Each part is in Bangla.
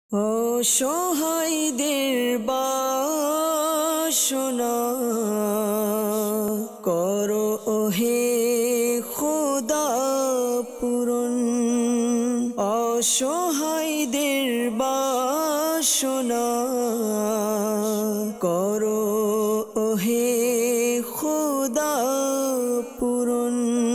অসহায়দের বাসনা করো ওহে খোদা পূরণ। অসহায়দের বাসনা করো ওহে খোদা পূরণ।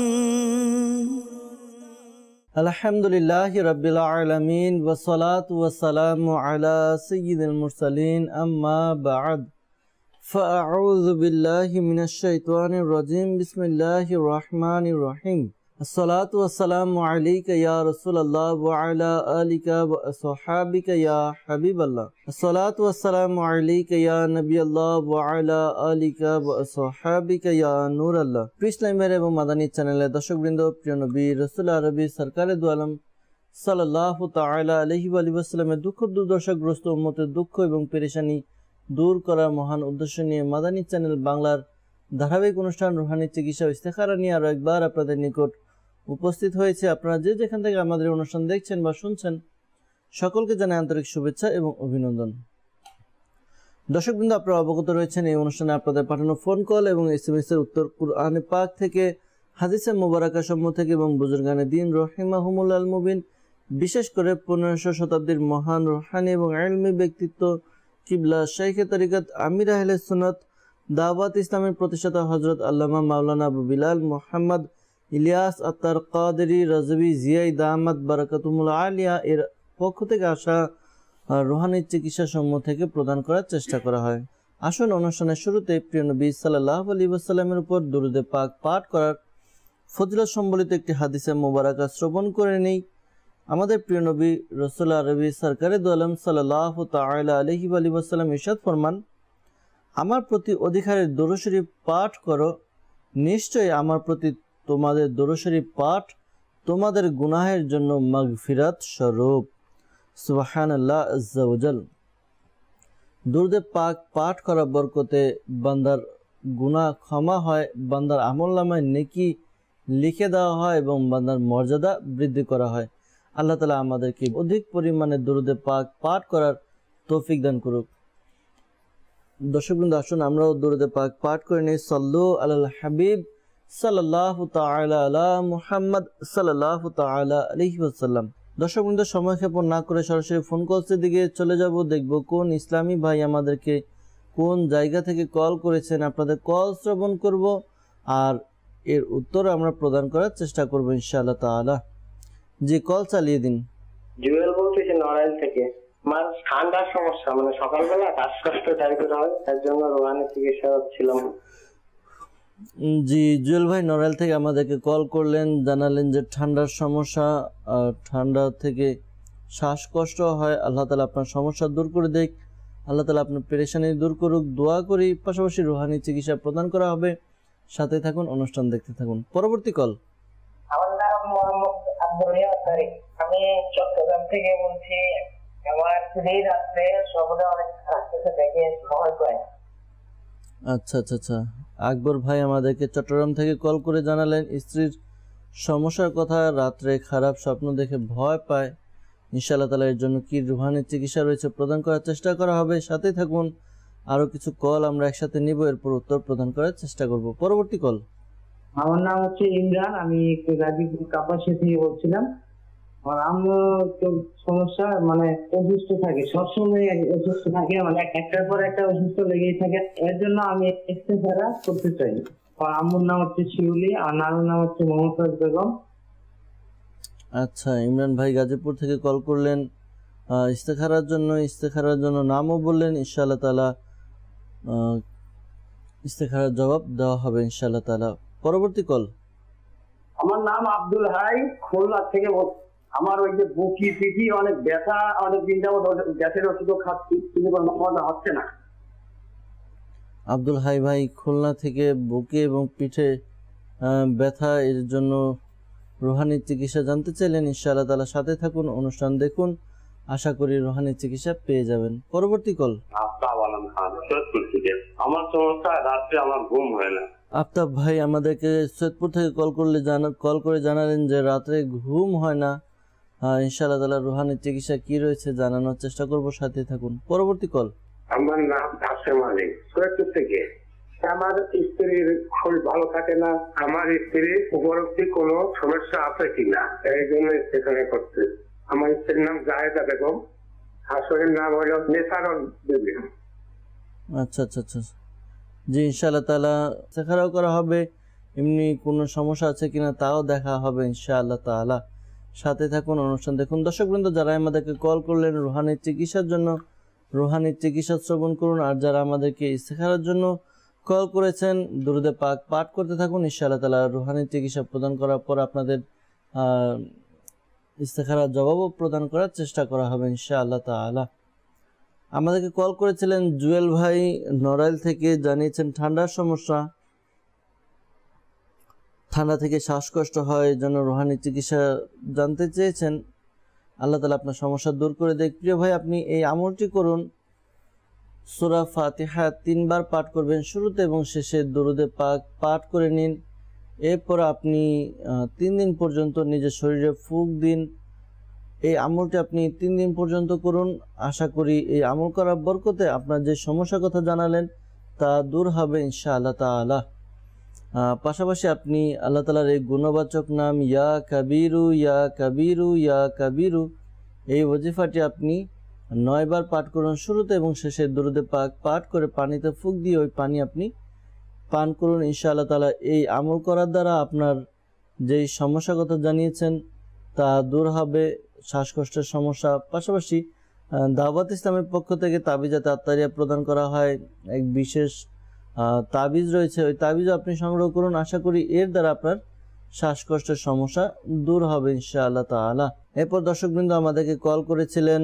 আলহামদুলিল্লাহি রাব্বিল আলামিন ওয়াসসালাতু ওয়াসসালামু আলা সাইয়্যিদিল মুরসালিন আম্মা বা'দ ফাআউযু বিল্লাহি মিনাশ শাইতানির রাজীম বিসমিল্লাহির রহমানির রহিম। আসসালাতু ওয়াসসালামু আলাইকা ইয়া রাসূলুল্লাহ ওয়া আলা আলিকা ওয়া আসহাবিকা ইয়া হাবিবাল্লাহ। আসসালাতু ওয়াসসালামু আলাইকা ইয়া নবিয়াল্লাহ ওয়া আলা আলিকা ওয়া আসহাবিকা ইয়া নূরাল্লাহ। ইসলামের এবং মাদানী চ্যানেলের দর্শকবৃন্দ, প্রিয় নবী রাসূল আরবি সরকারে দু আলম সাল্লাল্লাহু তাআলা আলাইহি ওয়া সাল্লামের দুঃখ দুর্দশাগ্রস্ত উম্মতের দুঃখ এবং পেরেশানি দূর করার মহান উদ্দেশ্য নিয়ে মাদানী চ্যানেল বাংলার ধারাবাহিক অনুষ্ঠান রুহানি চিকিৎসা ও ইস্তেখারা নিয়ে আরো একবার আপনাদের নিকট উপস্থিত হয়েছে। আপনারা যে যেখান থেকে আমাদের অনুষ্ঠান দেখছেন বা শুনছেন, সকলকে জানাই আন্তরিক শুভেচ্ছা এবং অভিনন্দন। দর্শকবৃন্দ, আপনারা অবগত রয়েছেন এই অনুষ্ঠানে আপনাদের পাঠানো ফোন কল এবং SMS এর উত্তর কুরআনে পাক থেকে, হাদিসে মুবারাকা সমূহ থেকে এবং বুজুর্গানে দিন রহিমাহুমুল্লাহ আল মুবিন, বিশেষ করে 1500 শতাব্দীর মহান রুহানি এবং ইলমি ব্যক্তিত্ব কিবলা শাইখে তরিকত আমির আহলে সুন্নাত দাওয়াত ইসলামের প্রতিষ্ঠাতা হযরত আল্লামা মাওলানা আবু বিলাল মুহাম্মদ ইলিয়াস আত্তার কাদেরী রাজভী জিয়াই দামাত বারাকাতুহুল আলিয়া এর পক্ষ থেকে আসা রুহানি চিকিৎসা সমূহ থেকে প্রদান করার চেষ্টা করা হয়। আসুন অনুষ্ঠানের শুরুতে প্রিয় নবী সাল্লাল্লাহু আলাইহি ওয়াসাল্লামের উপর দুরূদে পাক পাঠ করার ফজিলত সম্বলিত একটি হাদিসে মুবারাকা শ্রবণ করে নেই। আমাদের প্রিয় নবী রাসূল আরবি সরকারে দু আলম সাল্লাল্লাহু তাআলা আলাইহি ওয়াসাল্লাম ইরশাদ ফরমান, আমার প্রতি অধিকারের দরুদ শরীফ পাঠ করো, নিশ্চয়ই আমার প্রতি তোমাদের দরুদ শরীফ পাঠ তোমাদের গুনাহের জন্য মাগফিরাত স্বরূপ। সুবহানাল্লাহ আযজা ওয়া জাল। দুরূদে পাক পাঠ করা বরকতে বান্দার গুনাহ ক্ষমা হয়, বান্দার আমলনামায় নেকি লিখে দেওয়া হয় এবং বান্দার মর্যাদা বৃদ্ধি করা হয়। আল্লাহ তাআলা আমাদেরকে অধিক পরিমাণে দুরূদে পাক পাঠ করার তৌফিক দান করুক। দর্শকবৃন্দ, আসুন আমরাও দুরূদে পাক পাঠ করে নিই। সাল্লু আলাল হাবিব সাল্লাল্লাহু তাআলা আলা মুহাম্মদ সাল্লাল্লাহু তাআলা আলাইহি ওয়াসাল্লাম। দর্শকবৃন্দ, সময় ক্ষেপণ না করে সরাসরি ফোন কলসের দিকে চলে যাব। দেখব কোন ইসলামী ভাই আমাদেরকে কোন জায়গা থেকে কল করেছেন। আপনাদের কল শ্রবণ করব আর এর উত্তর আমরা প্রদান করার চেষ্টা করব ইনশাআল্লাহ তাআলা। জি, কল চালিয়ে দিন। জুয়েল বলতেছি নড়াইল থেকে। আমার ঠান্ডার সমস্যা, মানে সকালবেলা শ্বাসকষ্ট টাইপের হয়, তার জন্য রোহানি চিকিৎসা ছিলাম। জি, জুয়েল ভাই নড়াইল থেকে আমাদেরকে কল করলেন, জানালেন যে ঠান্ডার সমস্যা, ঠান্ডা থেকে শ্বাসকষ্ট হয়। আল্লাহ তাআলা আপনার সমস্যা দূর করে দেখ, আল্লাহ তাআলা আপনার পেরেশানি দূর করুক, দোয়া করি। পাশাপাশি রুহানি চিকিৎসা প্রদান করা হবে। সাথে থাকুন, অনুষ্ঠান দেখতে থাকুন। পরবর্তী কল। আমার নাম মোহাম্মদ আব্দুল তারিক, আমি চট্টগ্রাম থেকে বলছি। আমার এই রাত্রে সর্বদা অনেক কাছে দেখে ভয় পায়। আচ্ছা আচ্ছা আচ্ছা, আকবর ভাই আমাদেরকে চট্টগ্রাম থেকে কল করে জানালেন স্ত্রীর সমস্যার কথা, রাত্রে খারাপ স্বপ্ন দেখে ভয় পায়। ইনশাআল্লাহ তাআলা এর জন্য কি রুহানি চিকিৎসা রয়েছে প্রদান করার চেষ্টা করা হবে। সাথে থাকুন, আরো কিছু কল আমরা একসাথে নিব, এরপর উত্তর প্রদান করার চেষ্টা করব। পরবর্তী কল। আমার নাম হচ্ছে ইমরান, আমি গাজীপুর কাপাসিয়া থেকে বলছিলাম। আমার আম্মু সমস্যা, মানে অসুস্থ থাকে, সবসময় অসুস্থ থাকে, মানে একটার পর একটা অসুস্থ লেগেই থাকে। এর জন্য আমি ইস্তেখারা করতে চাই। আমার আম্মুর নাম হচ্ছে শিউলি আর নানুর নাম হচ্ছে মমতাজ বেগম। আচ্ছা, ইমরান ভাই গাজীপুর থেকে কল করলেন ইস্তেখারার জন্য নামও বললেন। ইনশাআল্লাহ তাআলা ইস্তেখারার জবাব দেওয়া হবে ইনশাআল্লাহ তাআলা। পরবর্তী কল। আমার নাম আব্দুল হাই, খুলনা থেকে বলছি। আমার ওই যে বুকি পিঠি অনেক ব্যথা, অনেক দিন যাবত গ্যাসের ওষুধও খাচ্ছি, কিন্তু কোনো মজা হচ্ছে না। আব্দুল হাই ভাই খুলনা থেকে বুকে এবং পিঠে ব্যথা, এর জন্য রুহানি চিকিৎসা জানতে চাইলেন। ইনশাআল্লাহ তাআলা সাথে থাকুন, অনুষ্ঠান দেখুন, আশা করি রুহানি চিকিৎসা পেয়ে যাবেন। পরবর্তী কল। আফতাব আলম খান, সৈয়দপুর থেকে। আমার সমস্যা, রাত্রে আমার ঘুম হয় না। আফতাব ভাই আমাদেরকে সৈয়দপুর থেকে কল করে জানালেন যে রাত্রে ঘুম হয় না। ইনশাআল্লাহ তাআলা রুহানি চিকিৎসা কি রয়েছে জানানোর চেষ্টা করব, সাথে থাকুন। পরবর্তী কল। আমার নাম কাসেম আলী, সৈয়দপুর থেকে। আমার স্ত্রীর শরীর ভালো থাকে না, আমার স্ত্রীর উপরোক্তি কোনো সমস্যা আছে কিনা এই জন্য সেখানে করতে। আমার স্ত্রীর নাম জাহেদা বেগম, শাশুড়ির নাম হলো নেসারন দেবী। আচ্ছা আচ্ছা আচ্ছা, জি ইনশাআল্লাহ তাআলা ইস্তেখারাও করা হবে, এমনি কোনো সমস্যা আছে কিনা তাও দেখা হবে ইনশাআল্লাহ তাআলা। সাথে থাকুন, অনুষ্ঠান দেখুন। দর্শকবৃন্দ, যারা আমাদেরকে কল করলেন রুহানি চিকিৎসার জন্য, রুহানি চিকিৎসা শ্রবণ করুন। আর যারা আমাদেরকে ইস্তেখারার জন্য কল করেছেন, দুরুদে পাক পাঠ করতে থাকুন। ইনশাআল্লাহ তাআলা রুহানি চিকিৎসা প্রদান করার পর আপনাদের ইস্তেখারার জবাবও প্রদান করার চেষ্টা করা হবে ইনশাআল্লাহ তাআলা। আমাদেরকে কল করেছিলেন জুয়েল ভাই নড়াইল থেকে, জানিয়েছেন ঠান্ডার সমস্যা, ঠান্ডা থেকে শ্বাসকষ্ট হয়, জন্য রুহানি চিকিৎসা জানতে চেয়েছেন। আল্লাহ তাআলা আপনার সমস্যা দূর করে দেখ। প্রিয় ভাই, আপনি এই আমলটি করুন। সূরা ফাতিহা 3 বার পাঠ করবেন, শুরুতে এবং শেষে দরুদে পাক পাঠ করে নিন। এরপর আপনি 3 দিন পর্যন্ত নিজের শরীরে ফুঁক দিন। এই আমলটি আপনি 3 দিন পর্যন্ত করুন। আশা করি এই আমল করার বরকতে আপনার যে সমস্যার কথা জানালেন তা দূর হবে ইনশাআল্লাহ তাআলা। পাশাপাশি আপনি আল্লাহ তাআলার এই গুণবাচক নাম ইয়া কাবীরু ইয়া কাবীরু ইয়া কাবীরু, এই ওজিফাটি আপনি 9 বার পাঠ করুন। শুরুতে এবং শেষে দরুদে পাক পাঠ করে পানিতে ফুঁক দিয়ে ওই পানি আপনি পান করুন। ইনশাআল্লাহ তাআলা এই আমল করার দ্বারা আপনার যেই সমস্যার কথা জানিয়েছেন তা দূর হবে, শ্বাসকষ্টের সমস্যা। পাশাপাশি দাওয়াত ইসলামের পক্ষ থেকে তাবিজাতে আত্মারিয়া প্রদান করা হয়, এক বিশেষ তাবিজ রয়েছে, ওই তাবিজও আপনি সংগ্রহ করুন। আশা করি এর দ্বারা আপনার শ্বাসকষ্টের সমস্যা দূর হবে ইনশাআল্লাহ তাআলা। এরপর দর্শকবৃন্দ আমাদেরকে কল করেছিলেন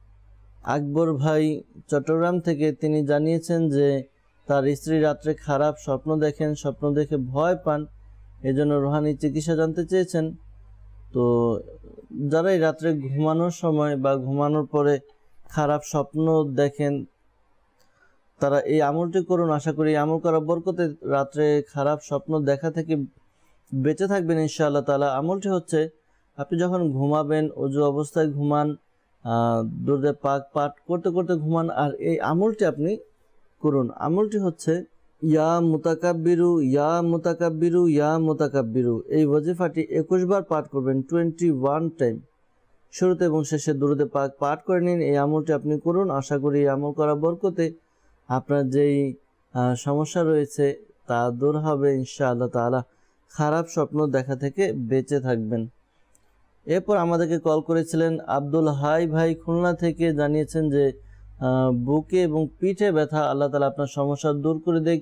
আকবর ভাই চট্টগ্রাম থেকে। তিনি জানিয়েছেন যে তার স্ত্রী রাত্রে খারাপ স্বপ্ন দেখেন, স্বপ্ন দেখে ভয় পান, এজন্য রুহানি চিকিৎসা জানতে চেয়েছেন। তো যারা এই রাত্রে ঘুমানোর সময় বা ঘুমানোর পরে খারাপ স্বপ্ন দেখেন তারা এই আমলটি করুন। আশা করি এই আমল করার বরকতে রাত্রে খারাপ স্বপ্ন দেখা থেকে বেঁচে থাকবেন ইনশাআল্লাহ তাআলা। আমলটি হচ্ছে, আপনি যখন ঘুমাবেন ওযু অবস্থায় ঘুমান, দরুদে পাক পাঠ করতে করতে ঘুমান, আর এই আমলটি আপনি করুন। আমলটি হচ্ছে ইয়া মুতাকাব্বিরু ইয়া মুতাকাব্বিরু ইয়া মুতাকাব্বিরু, এই ওজিফাটি 21 বার পাঠ করবেন, 21 টাইম। শুরুতে এবং শেষে দরুদে পাক পাঠ করে নিন। এই আমলটি আপনি করুন। আশা করি এই আমল করার বরকতে আপনার যেই সমস্যা রয়েছে তা দূর হবে ইনশাআল্লাহ তাআলা। খারাপ স্বপ্ন দেখা থেকে বেঁচে থাকবেন। এরপর আমাদেরকে কল করেছিলেন আব্দুল হাই ভাই খুলনা থেকে, জানিয়েছেন যে বুকে এবং পিঠে ব্যথা, আল্লাহ তাআলা আপনার সমস্যা দূর করে দেখ।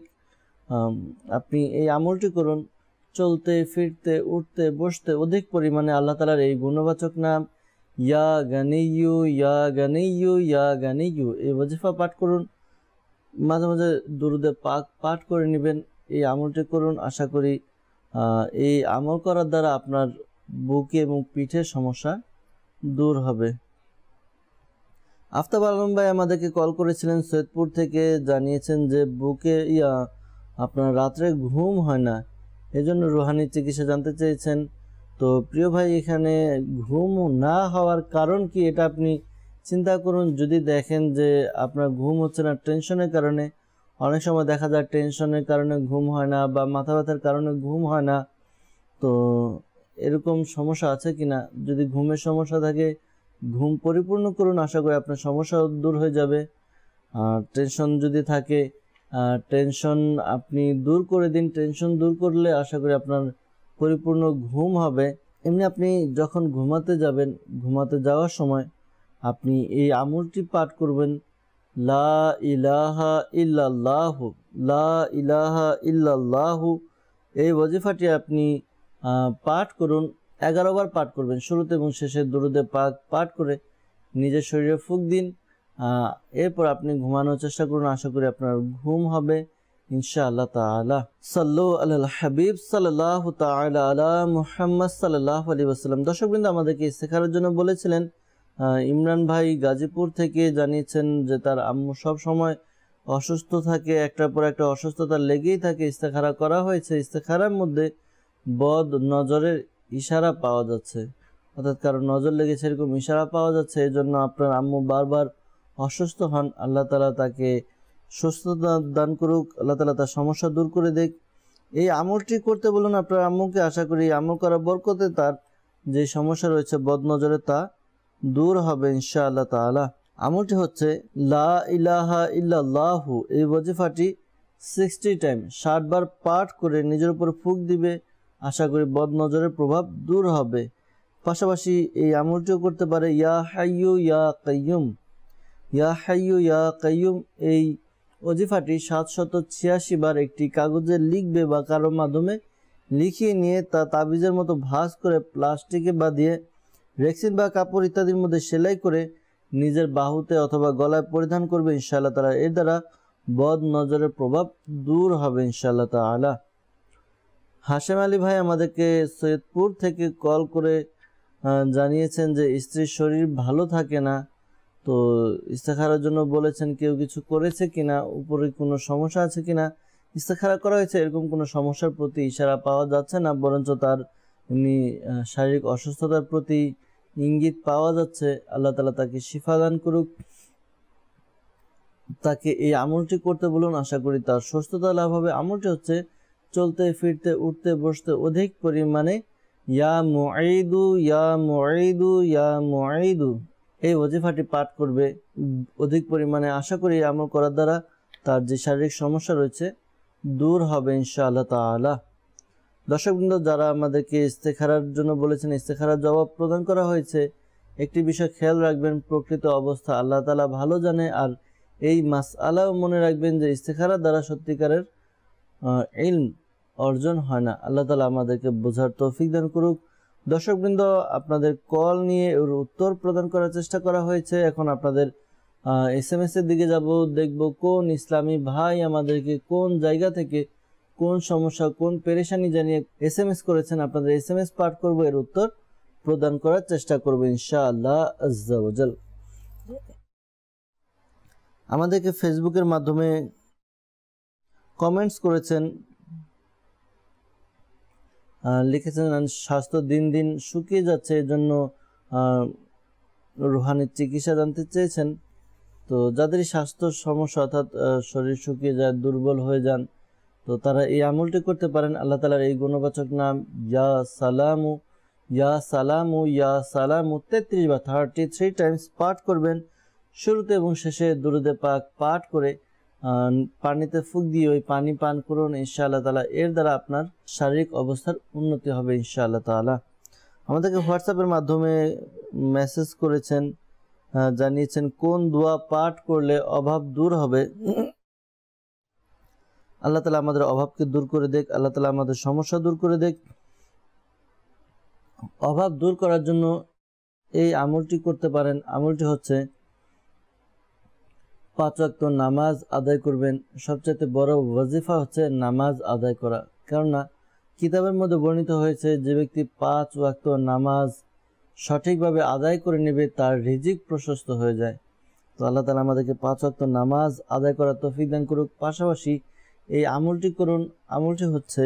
আপনি এই আমলটি করুন। চলতে ফিরতে উঠতে বসতে অধিক পরিমাণে আল্লাহ তাআলার এই গুণবাচক নাম ইয়া গানিয়্যু ইয়া গানিয়্যু ইয়া গানিয়্যু, এই ওজিফা পাঠ করুন। মাঝে মাঝে দরুদে পাক পাঠ করে নেবেন। এই আমলটি করুন। আশা করি এই আমল করার দ্বারা আপনার বুকে এবং পিঠের সমস্যা দূর হবে। আফতাব আলম ভাই আমাদেরকে কল করেছিলেন সৈয়দপুর থেকে, জানিয়েছেন যে বুকে আপনার রাত্রে ঘুম হয় না, এজন্য রুহানি চিকিৎসা জানতে চেয়েছেন। তো প্রিয় ভাই, এখানে ঘুম না হওয়ার কারণ কি এটা আপনি চিন্তা করুন। যদি দেখেন যে আপনার ঘুম হচ্ছে না টেনশনের কারণে, অনেক সময় দেখা যায় টেনশনের কারণে ঘুম হয় না বা মাথা ব্যথার কারণে ঘুম হয় না, তো এরকম সমস্যা আছে কিনা। যদি ঘুমের সমস্যা থাকে ঘুম পরিপূর্ণ করুন, আশা করি আপনার সমস্যা দূর হয়ে যাবে। টেনশন যদি থাকে টেনশন আপনি দূর করে দিন। টেনশন দূর করলে আশা করি আপনার পরিপূর্ণ ঘুম হবে। এমনি আপনি যখন ঘুমাতে যাবেন, ঘুমাতে যাওয়ার সময় আপনি এই আমলটি পাঠ করবেন, লা ইলাহা ইল্লাল্লাহু লা ইলাহা ইল্লাল্লাহু, এই ওজিফাটি আপনি পাঠ করুন। 11 বার পাঠ করবেন। শুরুতে এবং শেষে দরুদে পাক পাঠ করে নিজের শরীরে ফুঁক দিন। এরপর আপনি ঘুমানোর চেষ্টা করুন। আশা করি আপনার ঘুম হবে ইনশাআল্লাহ তাআলা। সাল্লু আলাল হাবিব সাল্লাল্লাহু তাআলা আলা মুহাম্মদ সাল্লাল্লাহু আলাইহি ওয়াসাল্লাম। দর্শকবৃন্দ আমাদেরকে ইস্তেখারার জন্য বলেছিলেন ইমরান ভাই গাজীপুর থেকে, জানিয়েছেন যে তার আম্মু সব সময় অসুস্থ থাকে, একটার পর একটা অসুস্থতা লেগেই থাকে। ইস্তেখারা করা হয়েছে, ইস্তেখারার মধ্যে বদ নজরের ইশারা পাওয়া যাচ্ছে। অর্থাৎ কারো নজর লেগেছে এরকম ইশারা পাওয়া যাচ্ছে, এই জন্য আপনার আম্মু বারবার অসুস্থ হন। আল্লাহ তাআলা তাকে সুস্থতা দান করুক, আল্লাহ তাআলা তার সমস্যা দূর করে দেখ। এই আমলটি করতে বলুন আপনার আম্মুকে। আশা করি আমল করা বরকতে তার যে সমস্যা রয়েছে বদনজরে তা দূর হবে ইনশাআল্লাহ তাআলা। আমলটি হচ্ছে লা ইলাহা ইল্লাল্লাহু, এই ওয়াজিফাটি 60 টাইম 60 বার পাঠ করে নিজের উপর ফুঁক দিবে। আশা করি বদনজরের প্রভাব দূর হবে। পাশাপাশি এই আমলটিও করতে পারে ইয়া হাইয়ু ইয়া কাইয়ুম। ইয়া হাইয়ু ইয়া কাইয়ুম এই ওয়াজিফাটি 786 বার একটি কাগজে লিখবে বা কারো মাধ্যমে লিখিয়ে নিয়ে তা তাবিজের মতো ভাঁজ করে প্লাস্টিকে বাঁধিয়ে রেক্সিন বা কাপড় ইত্যাদির মধ্যে সেলাই করে নিজের বাহুতে অথবা গলায় পরিধান করবে ইনশাআল্লাহ তাআলা। এর দ্বারা বদ নজরের প্রভাব দূর হবে ইনশাআল্লাহ তাআলা। হাশেম আলী ভাই আমাদেরকে সৈয়দপুর থেকে কল করে জানিয়েছেন যে স্ত্রীর শরীর ভালো থাকে না, তো ইস্তেখারার জন্য বলেছেন কেউ কিছু করেছে কিনা, উপরে কোনো সমস্যা আছে কিনা। ইস্তেখারা করা হয়েছে, এরকম কোনো সমস্যার প্রতি ইশারা পাওয়া যাচ্ছে না, বরঞ্চ তার এমনি শারীরিক অসুস্থতার প্রতি ইঙ্গিত পাওয়া যাচ্ছে। আল্লাহ তাআলা তাকে শিফা দান করুক। তাকে এই আমলটি করতে বলুন, আশা করি তার সুস্থতা লাভ হবে। আমলটি হচ্ছে চলতে ফিরতে উঠতে বসতে অধিক পরিমাণে ইয়া মুঈদু ইয়া মুঈদু ইয়া মুঈদু এই ওয়াজিফাটি পাঠ করবে অধিক পরিমাণে। আশা করি এই আমল করার দ্বারা তার যে শারীরিক সমস্যা রয়েছে দূর হবে ইনশাআল্লাহ তাআলা। দর্শকবৃন্দ, যারা আমাদেরকে ইস্তেখারার জন্য বলেছেন ইস্তেখারার জবাব প্রদান করা হয়েছে। একটি বিষয় খেয়াল রাখবেন, প্রকৃত অবস্থা আল্লাহ তাআলা ভালো জানে। আর এই মাসআলাও মনে রাখবেন যে ইস্তেখারার দ্বারা সত্যিকারের ইলম অর্জন হয় না। আল্লাহ তাআলা আমাদেরকে বোঝার তৌফিক দান করুক। দর্শকবৃন্দ, আপনাদের কল নিয়ে ওর উত্তর প্রদান করার চেষ্টা করা হয়েছে। এখন আপনাদের SMS এর দিকে যাব, দেখব কোন ইসলামী ভাই আমাদেরকে কোন জায়গা থেকে কোন সমস্যা কোন পেরেশানি জানিয়ে SMS করেছেন। আপনাদের SMS পাঠ করব, এর উত্তর প্রদান করার চেষ্টা করব ইনশাআল্লাহ আজ্জা ওয়া জাল। আমাদেরকে ফেসবুকের মাধ্যমে কমেন্টস করেছেন, লিখেছেন স্বাস্থ্য দিন দিন শুকিয়ে যাচ্ছে, এজন্য রুহানি চিকিৎসা জানতে চেয়েছেন। তো যাদের স্বাস্থ্য সমস্যা অর্থাৎ শরীর শুকিয়ে যায়, দুর্বল হয়ে যান, তো তারা এই আমলটি করতে পারেন। আল্লাহ তাআলার এই গুণবাচক নাম ইয়া সালামু ইয়া সালামু ইয়া সালামু 33 বার 33 টাইমস পাঠ করবেন। শুরুতে এবং শেষে দুরুদে পাক পাঠ করে পানিতে ফুঁক দিয়ে ওই পানি পান করুন ইনশাআল্লাহ তাআলা। এর দ্বারা আপনার শারীরিক অবস্থার উন্নতি হবে ইনশাআল্লাহ তাআলা। আমাদেরকে হোয়াটসঅ্যাপের মাধ্যমে মেসেজ করেছেন, জানিয়েছেন কোন দোয়া পাঠ করলে অভাব দূর হবে। আল্লাহ তাআলা আমাদের অভাবকে দূর করে দেখ, আল্লাহ তাআলা আমাদের সমস্যা দূর করে দেখ। অভাব দূর করার জন্য এই আমলটি করতে পারেন। আমলটি হচ্ছে 5 ওয়াক্ত নামাজ আদায় করবেন। সবচেয়ে বড় ওয়াজিফা হচ্ছে নামাজ আদায় করা, কেননা কিতাবের মধ্যে বর্ণিত হয়েছে যে ব্যক্তি 5 ওয়াক্ত নামাজ সঠিকভাবে আদায় করে নেবে তার রিজিক প্রশস্ত হয়ে যায়। তো আল্লাহ তাআলা আমাদেরকে 5 ওয়াক্ত নামাজ আদায় করার তৌফিক দান করুক। পাশাপাশি এই আমলটি করুন। আমলটি হচ্ছে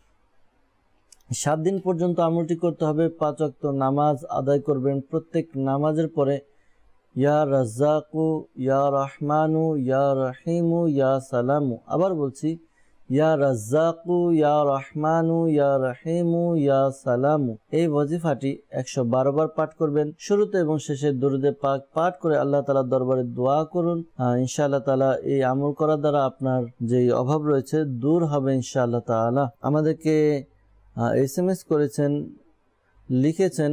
7 দিন পর্যন্ত আমলটি করতে হবে। 5 ওয়াক্ত নামাজ আদায় করবেন। প্রত্যেক নামাজের পরে ইয়া রাজ্জাকু ইয়া রহমানু ইয়া রহিমু ইয়া সালামু, আবার বলছি ইয়া রাজ্জাকু ইয়া রহমানু ইয়া রহিমু ইয়া সালামু এই ওয়াজিফাটি 112 বার পাঠ করবেন। শুরুতে এবং শেষে দুরুদে পাক পাঠ করে আল্লাহ তাআলার দরবারে দোয়া করুন। ইনশাআল্লাহ তাআলা এই আমল করার দ্বারা আপনার যে অভাব রয়েছে দূর হবে ইনশাআল্লাহ তাআলা। আমাদেরকে SMS করেছেন, লিখেছেন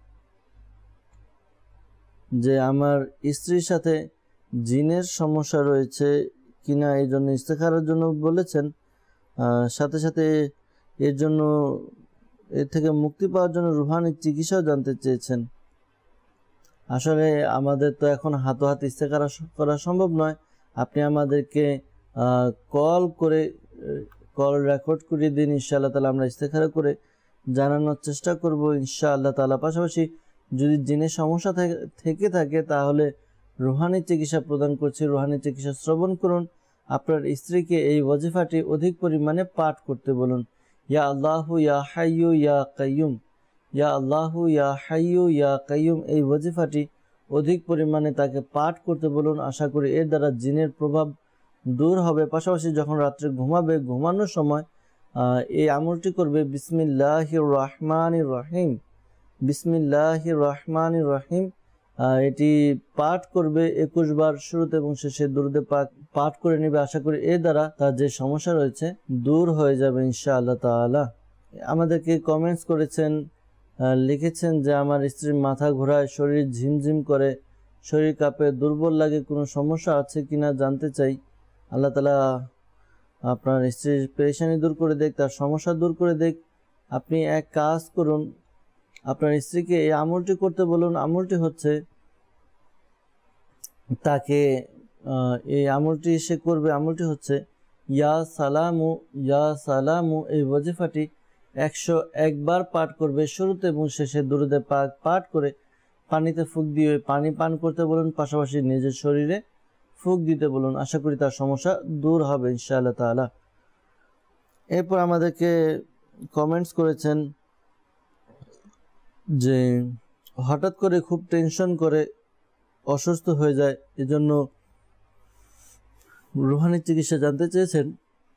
যে আমার স্ত্রীর সাথে জিনের সমস্যা রয়েছে কিনা, এই জন্য ইস্তেখারার জন্য বলেছেন। সাথে সাথে এর জন্য এর থেকে মুক্তি পাওয়ার জন্য রুহানি চিকিৎসাও জানতে চেয়েছেন। আসলে আমাদের তো এখন হাতে ইস্তেখারা করা সম্ভব নয়। আপনি আমাদেরকে কল রেকর্ড করে দিন, ইনশাআল্লাহ তাআলা আমরা ইস্তেখারা করে জানানোর চেষ্টা করব ইনশাআল্লাহ তাআলা। পাশাপাশি যদি জিনের সমস্যা থেকে থাকে তাহলে রুহানি চিকিৎসা প্রদান করছি, রুহানি চিকিৎসা শ্রবণ করুন। আপনার স্ত্রীকে এই ওয়াজিফাটি অধিক পরিমাণে পাঠ করতে বলুন। ইয়া আল্লাহু ইয়া হাইয়ু ইয়া কাইয়ুম ইয়া আল্লাহু ইয়া হাইয়ু ইয়া কাইয়ুম এই ওয়াজিফাটি অধিক পরিমাণে তাকে পাঠ করতে বলুন। আশা করি এর দ্বারা জিনের প্রভাব দূর হবে। পাশাপাশি যখন রাত্রে ঘুমাবে, ঘুমানোর সময় এই আমলটি করবে বিসমিল্লাহির রহমানির রহিম, বিসমিল্লাহির রহমানির রহিম। এটি পাঠ করবে 21 বার, শুরুতে এবং শেষে দুরূদে পাক পাঠ করে নেবে। আশা করি এর দ্বারা তার যে সমস্যা রয়েছে দূর হয়ে যাবে ইনশাআল্লাহ তাআলা। আমাদেরকে কমেন্টস করেছেন, লিখেছেন যে আমার স্ত্রীর মাথা ঘোরায়, শরীর ঝিমঝিম করে, শরীর কাঁপে, দুর্বল লাগে, কোনো সমস্যা আছে কিনা জানতে চাই। আল্লাহ তাআলা আপনার স্ত্রীর পেরেশানি দূর করে দেখ, তার সমস্যা দূর করে দেখ। আপনি এক কাজ করুন, আপনার স্ত্রীকে এই আমলটি করতে বলুন। আমলটি হচ্ছে তাকে এই আমলটি সে করবে। আমলটি হচ্ছে ইয়া সালামু ইয়া সালামু এই ওয়াজিফাটি 101 বার পাঠ করবে, শুরুতে এবং শেষে দুরূদে পাক পাঠ করে পানিতে ফুঁক দিয়ে পানি পান করতে বলুন। পাশাপাশি নিজের শরীরে ফুঁক দিতে বলুন। আশা করি তার সমস্যা দূর হবে ইনশাআল্লাহ তাআলা। এরপর আমাদেরকে কমেন্টস করেছেন যে হঠাৎ করে খুব টেনশন করে, অসুস্থ হয়ে যায়, এজন্য রুহানি চিকিৎসা জানতে চেয়েছেন।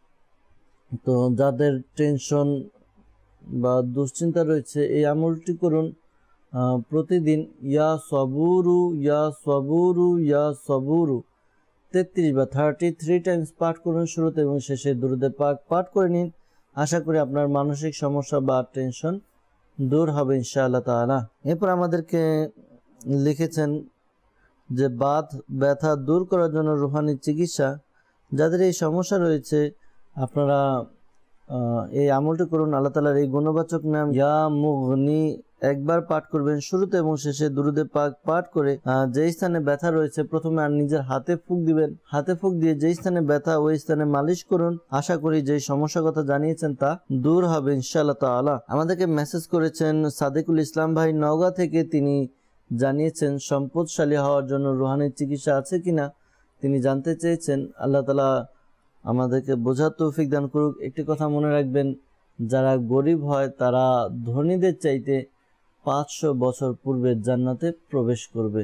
তো যাদের টেনশন বা দুশ্চিন্তা রয়েছে এই আমলটি করুন। প্রতিদিন ইয়া সবুরু ইয়া সবুরু ইয়া সবুরু 33 বা 33 টাইমস পাঠ করুন, শুরুতে এবং শেষে দুরূদে পাক পাঠ করে নিন। আশা করি আপনার মানসিক সমস্যা বা টেনশন দূর হবে ইনশাআল্লাহ তাআলা। এরপর আমাদেরকে লিখেছেন যে বাত ব্যথা দূর করার জন্য রুহানি চিকিৎসা, যাদের এই সমস্যা রয়েছে আপনারা এই আমলটি করুন। আল্লাহ তাআলার এই গুণবাচক নাম ইয়া মুগনি একবার পাঠ করবেন, শুরুতে এবং শেষে দুরূদে পাক পাঠ করে যে স্থানে ব্যথা রয়েছে প্রথমে আর নিজের হাতে ফুঁক দিবেন। হাতে ফুঁক দিয়ে যে স্থানে ব্যথা ওই স্থানে মালিশ করুন। আশা করি যে সমস্যার কথা জানিয়েছেন তা দূর হবে ইনশাআল্লাহ তাআলা। আমাদেরকে মেসেজ করেছেন সাদিকুল ইসলাম ভাই নওগাঁ থেকে। তিনি জানিয়েছেন সম্পদশালী হওয়ার জন্য রুহানি চিকিৎসা আছে কিনা তিনি জানতে চেয়েছেন। আল্লাহ তাআলা আমাদেরকে বোঝার তৌফিক দান করুক। একটি কথা মনে রাখবেন, যারা গরিব হয় তারা ধনীদের চাইতে 500 বছর পূর্বে জান্নাতে প্রবেশ করবে।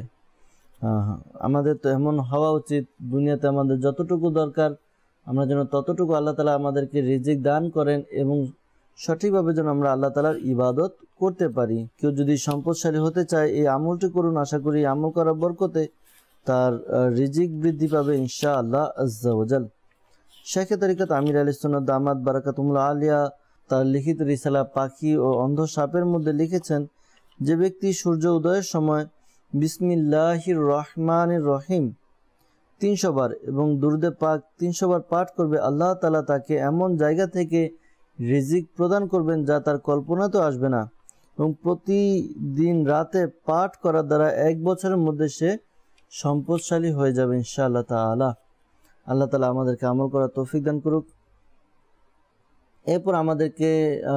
আমাদের তো এমন হওয়া উচিত, দুনিয়াতে আমাদের যতটুকু দরকার আমরা যেন ততটুকু আল্লাহ তাআলা আমাদেরকে রিজিক দান করেন এবং সঠিকভাবে যেন আমরা আল্লাহ তাআলার ইবাদত করতে পারি। কেউ যদি সম্পদশালী হতে চায় এই আমলটি করুন। আশা করি আমল করার বরকতে তার রিজিক বৃদ্ধি পাবে ইনশাআল্লাহ আজ্জা ওয়াজাল। শেখে তরিকত আমির আলী সুন্নাত দামাত বারাকাতুহুল আলিয়া তার লিখিত রিসালা পাখি ও অন্ধ সাপের মধ্যে লিখেছেন, যে ব্যক্তি সূর্য উদয়ের সময় বিসমিল্লাহির রহমানির রহিম 300 বার এবং দুরূদে পাক 300 বার পাঠ করবে, আল্লাহ তাআলা তাকে এমন জায়গা থেকে রিজিক প্রদান করবেন যা তার কল্পনাতেও আসবে না, এবং প্রতিদিন রাতে পাঠ করার দ্বারা 1 বছরের মধ্যে সে সম্পদশালী হয়ে যাবে ইনশাআল্লাহ তাআলা। আল্লাহ তাআলা আমাদেরকে আমল করার তৌফিক দান করুক। এরপর আমাদেরকে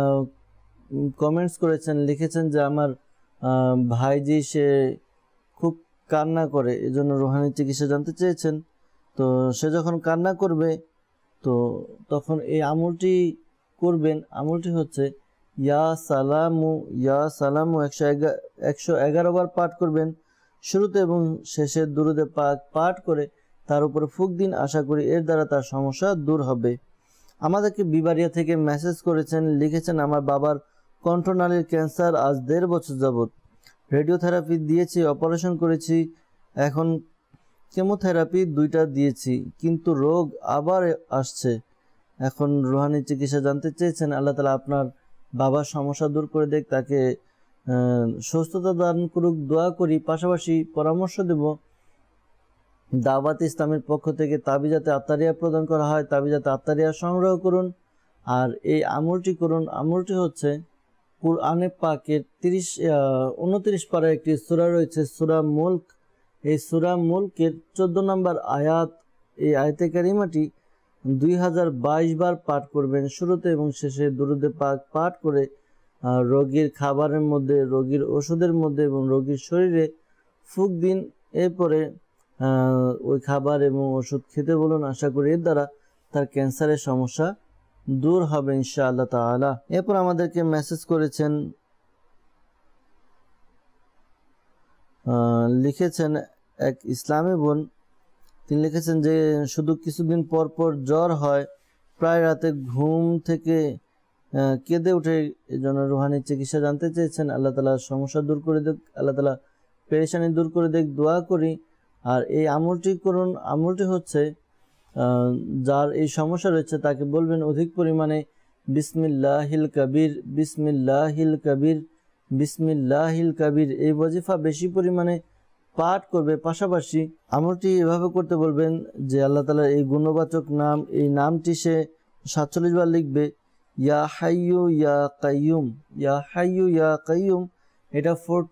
কমেন্টস করেছেন, লিখেছেন যে আমার ভাইজি সে খুব কান্না করে, এজন্য রুহানি চিকিৎসা জানতে চেয়েছেন। তো সে যখন কান্না করবে তো তখন এই আমলটি করবেন। আমলটি হচ্ছে ইয়া সালামু 111 বার পাঠ করবেন, শুরুতে এবং শেষে দুরূদে পাক পাঠ করে তার উপরে ফুঁক দিন। আশা করি এর দ্বারা তার সমস্যা দূর হবে। আমাদেরকে বিবারিয়া থেকে মেসেজ করেছেন, লিখেছেন আমার বাবার কণ্ঠনালীর ক্যান্সার আজ 1.5 বছর যাবত। রেডিওথেরাপি দিয়েছি, অপারেশন করেছি, এখন কেমোথেরাপি 2টা দিয়েছি, কিন্তু রোগ আবার আসছে। এখন রুহানি চিকিৎসা জানতে চেয়েছেন। আল্লাহ তাআলা আপনার বাবার সমস্যা দূর করে দেখ, তাকে সুস্থতা দান করুক দোয়া করি। পাশাপাশি পরামর্শ দেব দাওয়াত ইসলামের পক্ষ থেকে তাবিজাতে আত্তারিয়া প্রদান করা হয়, তাবিজাতে আত্তারিয়া সংগ্রহ করুন আর এই আমলটি করুন। আমলটি হচ্ছে কুরআনে পাকের 29 পারার একটি সূরা রয়েছে সূরা মুলক। এই সূরা মুলকের 14 নম্বর আয়াত, এই আয়াতে কারিমাটি 2022 বার পাঠ করবেন, শুরুতে এবং শেষে দুরূদে পাক পাঠ করে রোগীর খাবারের মধ্যে, রোগীর ওষুধের মধ্যে এবং রোগীর শরীরে ফুঁক দিন। এরপরে ওই খাবার এবং ওষুধ খেতে বলুন। আশা করি এর দ্বারা তার ক্যান্সারের সমস্যা দূর হবে ইনশাআল্লাহ তাআলা। এরপর আমাদেরকে মেসেজ করেছেন লিখেছেন এক ইসলামী বোন, তিনি লিখেছেন যে শুধু কিছুদিন পর পর জ্বর হয়, প্রায় রাতে ঘুম থেকে কেঁদে ওঠে, এই জন্য রুহানি চিকিৎসা জানতে চেয়েছেন। আল্লাহ তালা সমস্যা দূর করে দেখ, আল্লাহ তালা পেরেশানি দূর করে দেখ, দোয়া করি। আর এই আমলটি করুন, আমলটি হচ্ছে যার এই সমস্যা রয়েছে তাকে বলবেন অধিক পরিমাণে বিসমিল্লাহিল কবির, বিসমিল্লাহিল কবির, বিসমিল্লাহিল কবির, এই ওয়াজিফা বেশি পরিমাণে পাঠ করবে। পাশাপাশি আমলটি এভাবে করতে বলবেন যে আল্লাহ তাআলার এই গুণবাচক নাম, এই নামটি সে 47 বার লিখবে, ইয়া হাইয়ু ইয়া কাইয়ুম, ইয়া হাইয়ু ইয়া কাইয়ুম। এটা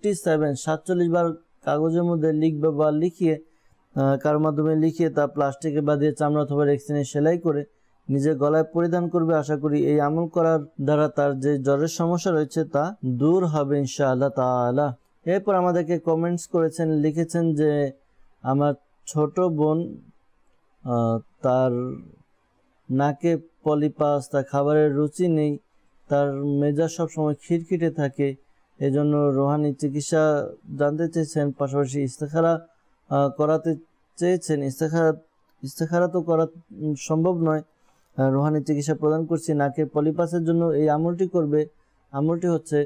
47 বার কাগজের মধ্যে লিখবে বা লিখিয়ে কার মাধ্যমে লিখিয়ে তা প্লাস্টিকে বাঁধিয়ে চামড়া অথবা রেক্সিনে সেলাই করে নিজের গলায় পরিধান করবে। আশা করি এই আমল করার দ্বারা তার যে জ্বরের সমস্যা রয়েছে তা দূর হবে ইনশাআল্লাহ তাআলা। এরপর আমাদেরকে কমেন্টস করেছেন, লিখেছেন যে আমার ছোট বোন, তার নাকে পলিপাস, তার খাবারের রুচি নেই, তার মেজাজ সবসময় খিটখিটে থাকে, এজন্য রুহানি চিকিৎসা জানতে চেয়েছেন। পাশাপাশি ইস্তেখারা করাতে চেয়েছেন। ইস্তেখারা তো করা সম্ভব নয়, রুহানি চিকিৎসা প্রদান করছি। নাকের পলিপাসের জন্য এই আমলটি করবে। আমলটি হচ্ছে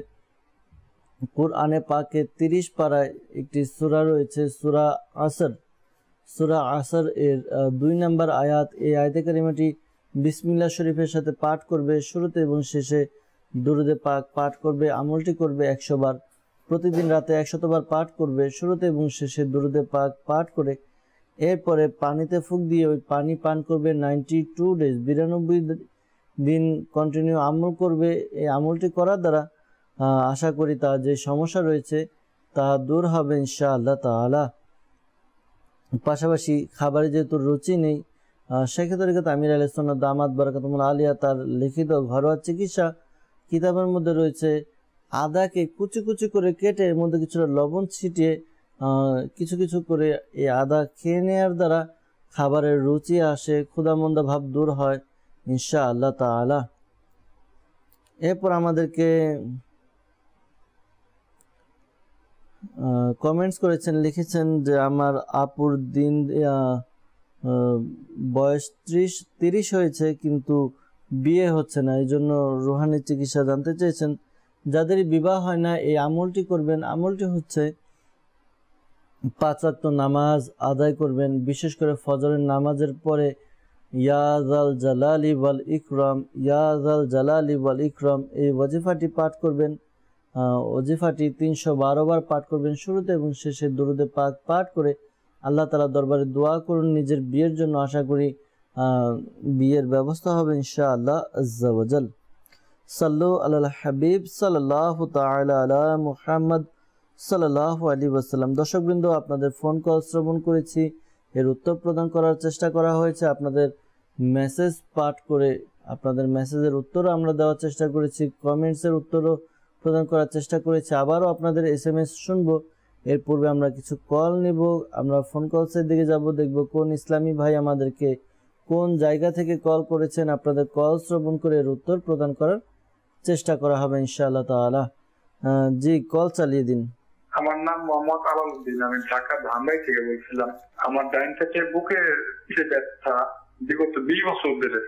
কুরআনে পাকে 30 পারায় একটি সূরা রয়েছে, সূরা আসর। সূরা আসর এর 2 নম্বর আয়াত। এই আয়াতে কারিমাটি বিসমিল্লাহ শরীফের সাথে পাঠ করবে, শুরুতে এবং শেষে দুরুদে পাক পাঠ করবে। আমলটি করবে 100 বার, প্রতিদিন রাতে 100 বার পাঠ করবে, শুরুতে এবং শেষে দুরুদে পাক পাঠ করে। এরপরে পানিতে ফুঁক দিয়ে ওই পানি পান করবে 92 ডেজ, 92 দিন কন্টিনিউ আমল করবে। এই আমলটি করার দ্বারা আশা করি তার যে সমস্যা রয়েছে তা দূর হবে ইনশাআল্লাহ তাআলা। পাশাপাশি খাবারে যেহেতু রুচি নেই, সেক্ষেত্রে আমির আলাইহিস সুন্নাহ দামাত বারাকাতুহুল আলিয়া তার লিখিত ঘরোয়া চিকিৎসা কিতাবের মধ্যে রয়েছে, আদাকে কুচি কুচি করে কেটে এর মধ্যে কিছুটা লবণ ছিটিয়ে কিছু কিছু করে এই আদা খেয়ে নেওয়ার দ্বারা খাবারের রুচি আসে, ক্ষুধামন্দা ভাব দূর হয় ইনশাআল্লাহ তাআলা। এরপর আমাদেরকে কমেন্টস করেছেন, লিখেছেন যে আমার আপুর দিন বয়স 30 হয়েছে কিন্তু বিয়ে হচ্ছে না, এই জন্য রুহানি চিকিৎসা জানতে চেয়েছেন। যাদের বিবাহ হয় না এই আমলটি করবেন। আমলটি হচ্ছে 5 ওয়াক্ত নামাজ আদায় করবেন, বিশেষ করে ফজরের নামাজের পরে ইয়া যাল জালালি ওয়াল ইকরাম, ইয়া যাল জালালি ওয়াল ইকরাম, এই ওয়াজিফাটি পাঠ করবেন। ওয়াজিফাটি 312 বার পাঠ করবেন, শুরুতে এবং শেষে দুরুদে পাক পাঠ করে আল্লাহ তাআলার দরবারে দোয়া করুন নিজের বিয়ের জন্য। আশা করি বিয়ের ব্যবস্থা হবে ইনশাআল্লাহ আজ্জা ওয়া জাল। সাল্লু আলাল হাবিব সাল্লাল্লাহু তাআলা আলা মুহাম্মদ সাল্লাল্লাহু আলাইহি ওয়াসাল্লাম। দর্শকবৃন্দ, আপনাদের ফোন কল শ্রবণ করেছি, এর উত্তর প্রদান করার চেষ্টা করা হয়েছে। আপনাদের মেসেজ পাঠ করে আপনাদের মেসেজের উত্তরও আমরা দেওয়ার চেষ্টা করেছি, কমেন্টসের উত্তরও প্রদান করার চেষ্টা করেছি। আবারও আপনাদের SMS শুনবো। এর পূর্বে আমরা কিছু কল নিব। আমরা ফোন কলসের দিকে যাব, দেখব কোন ইসলামী ভাই আমাদেরকে কোন জায়গা থেকে কল করেছেন। আপনাদের কল শ্রবণ করে এর উত্তর প্রদান করার চেষ্টা করা হবে ইনশাআল্লাহ তাআলা। জি, কল চালিয়ে দিন। আমার নাম মোহাম্মদ আলাউদ্দিন, আমি ঢাকা ধামরাই থেকে বলছিলাম। আমার ডাইন থেকে বুকের যে ব্যথা বিগত 20 বছর ধরে।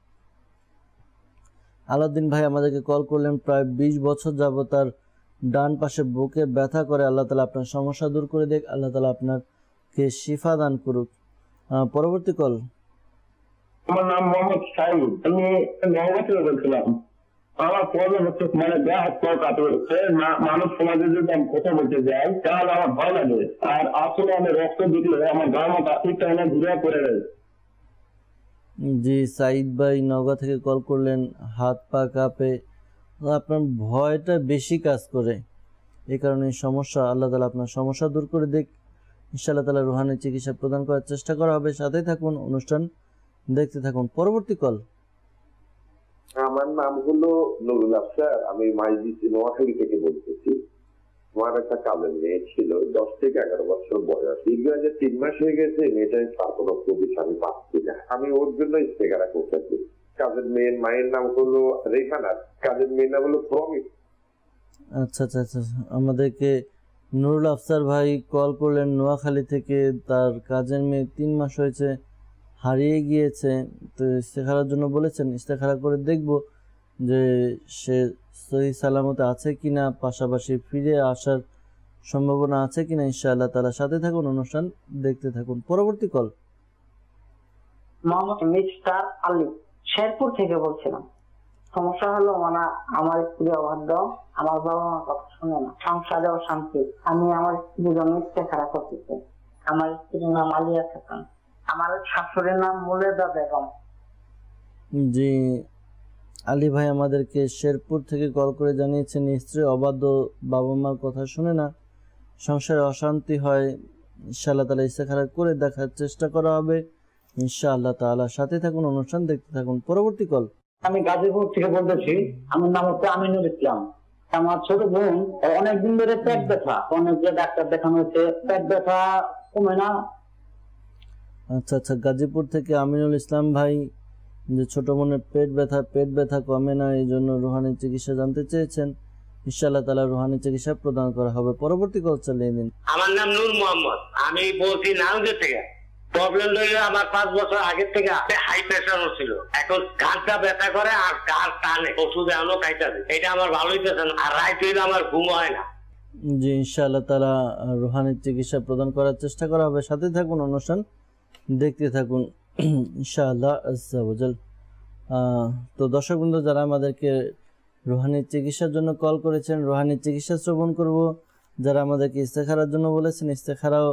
আলাউদ্দিন ভাই আমাদেরকে কল করলেন, প্রায় 20 বছর যাবত তার ডান পাশে বুকে ব্যথা করে। আল্লাহ তাআলা আপনার সমস্যা দূর করে দেখ, আল্লাহ তাআলা আপনাকে শিফা দান করুক। পরবর্তী কল। আমার নাম মোহাম্মদ সাইদ, আমি নওগাঁ থেকে বলছিলাম। আমার প্রবলেম হচ্ছে মানে দেহ হাত পা কাঁপে উঠছে, মানুষ সমাজে যদি আমি কথা বলতে যাই তাহলে আমার ভয় লাগে, আর আসলে আমি রক্ত দিলে আমার গায়ে মতো আশিটা এনে ঘুরে পড়ে যায়। জি, সাইদ ভাই নওগাঁ থেকে কল করলেন, হাত পা কাঁপে, আপনার ভয়টা বেশি কাজ করে, এই কারণে সমস্যা। আল্লাহ তাআলা আপনার সমস্যা দূর করে দেখ ইনশাআল্লাহ তাআলা। রুহানি চিকিৎসা প্রদান করার চেষ্টা করা হবে। সাথেই থাকুন, অনুষ্ঠান দেখতে থাকুন। পরবর্তী কল। আমার নাম হলো নুরুল আফসার, আমি মাইজি নোয়াখালী থেকে বলতেছি। আমার একটা কাজের মেয়ে ছিল, 10 থেকে 11 বছর বয়স। দীর্ঘ 3 মাস হয়ে গেছে, মেয়েটার কোনো প্রবেশ আমি পাচ্ছি না। আমি ওর জন্য ইস্তেগারা করতেছি। কাজের মেয়ের মায়ের নাম হলো রেখানা, কাজের মেয়ের নাম হলো প্রমিস। আচ্ছা আচ্ছা আচ্ছা, আমাদেরকে নুরুল আফসার ভাই কল করলেন নোয়াখালী থেকে, তার কাজের মেয়ে 3 মাস হয়েছে হারিয়ে গিয়েছে। তো ইস্তেখারার জন্য বলেছেন, ইস্তেখারা করে দেখব যে সে সহি সালামতে আছে কিনা, পাশাপাশি ফিরে আসার সম্ভাবনা আছে কিনা। ইনশাআল্লাহ তাআলা সাথে থাকুন, অনুষ্ঠান দেখতে থাকুন। পরবর্তী কল মোহাম্মদ মিস্টার আলী, শেরপুর থেকে বলছিলাম। সমস্যা হলো মানে আমার স্ত্রী অবাধ্য, আমার বাবা মার কথা শুনে না, সংসারে অশান্তি। আমি আমার স্ত্রীর জন্য ইস্তেখারা করতেছি। আমার স্ত্রীর নাম আলিয়া খাতুন, আমার শাশুড়ির নাম মুলেদা বেগম। জি, আলী ভাই আমাদেরকে শেরপুর থেকে কল করে জানিয়েছেন স্ত্রী অবাধ্য, বাবা মার কথা শুনে না, সংসারে অশান্তি হয়। ইনশাআল্লাহ তাআলা ইস্তেখারা করে দেখার চেষ্টা করা হবে ইনশাআল্লাহ তাআলা। সাথে থাকুন, অনুষ্ঠান দেখতে থাকুন। পরবর্তী কল আমি গাজীপুর থেকে বলতেছি। আমার নাম হচ্ছে আমিনুল ইসলাম। আমার ছোট বোন অনেকদিন ধরে পেট ব্যথা, অনেক যে ডাক্তার দেখানো হচ্ছে, পেট ব্যথা কমে না। আচ্ছা আচ্ছা, গাজীপুর থেকে আমিনুল ইসলাম ভাই, যে ছোট বোনের পেট ব্যথা কমে না, এই জন্য রুহানি চিকিৎসা জানতে চেয়েছেন। ইনশাআল্লাহ তাআলা রুহানি চিকিৎসা প্রদান করা হবে। পরবর্তী কল চালিয়ে দিন। আমার নাম নূর মোহাম্মদ, আমি বলছি নারায়ণগঞ্জ থেকে। প্রবলেম হইলো আমার 5 বছর আগে থেকে হাই প্রেশার হচ্ছিল, এখন ঘাটটা ব্যথা করে আর ঘাট টানে, ওষুধ এখনো খাইতেছে। এটা আমার ভালো হইতেছে না, আর রাত হইলে আমার ঘুম হয় না। জি, ইনশাআল্লাহ তাআলা রুহানি চিকিৎসা প্রদান করার চেষ্টা করা হবে। সাথে থাকুন, অনুষ্ঠান দেখতে থাকুন ইনশাআল্লাহ আজ্জা ওয়াজাল। তো দর্শকবৃন্দ, যারা আমাদেরকে রুহানি চিকিৎসার জন্য কল করেছেন, রুহানি চিকিৎসা শ্রবণ করব। যারা আমাদেরকে ইস্তেখারার জন্য বলেছেন, ইস্তেখারাও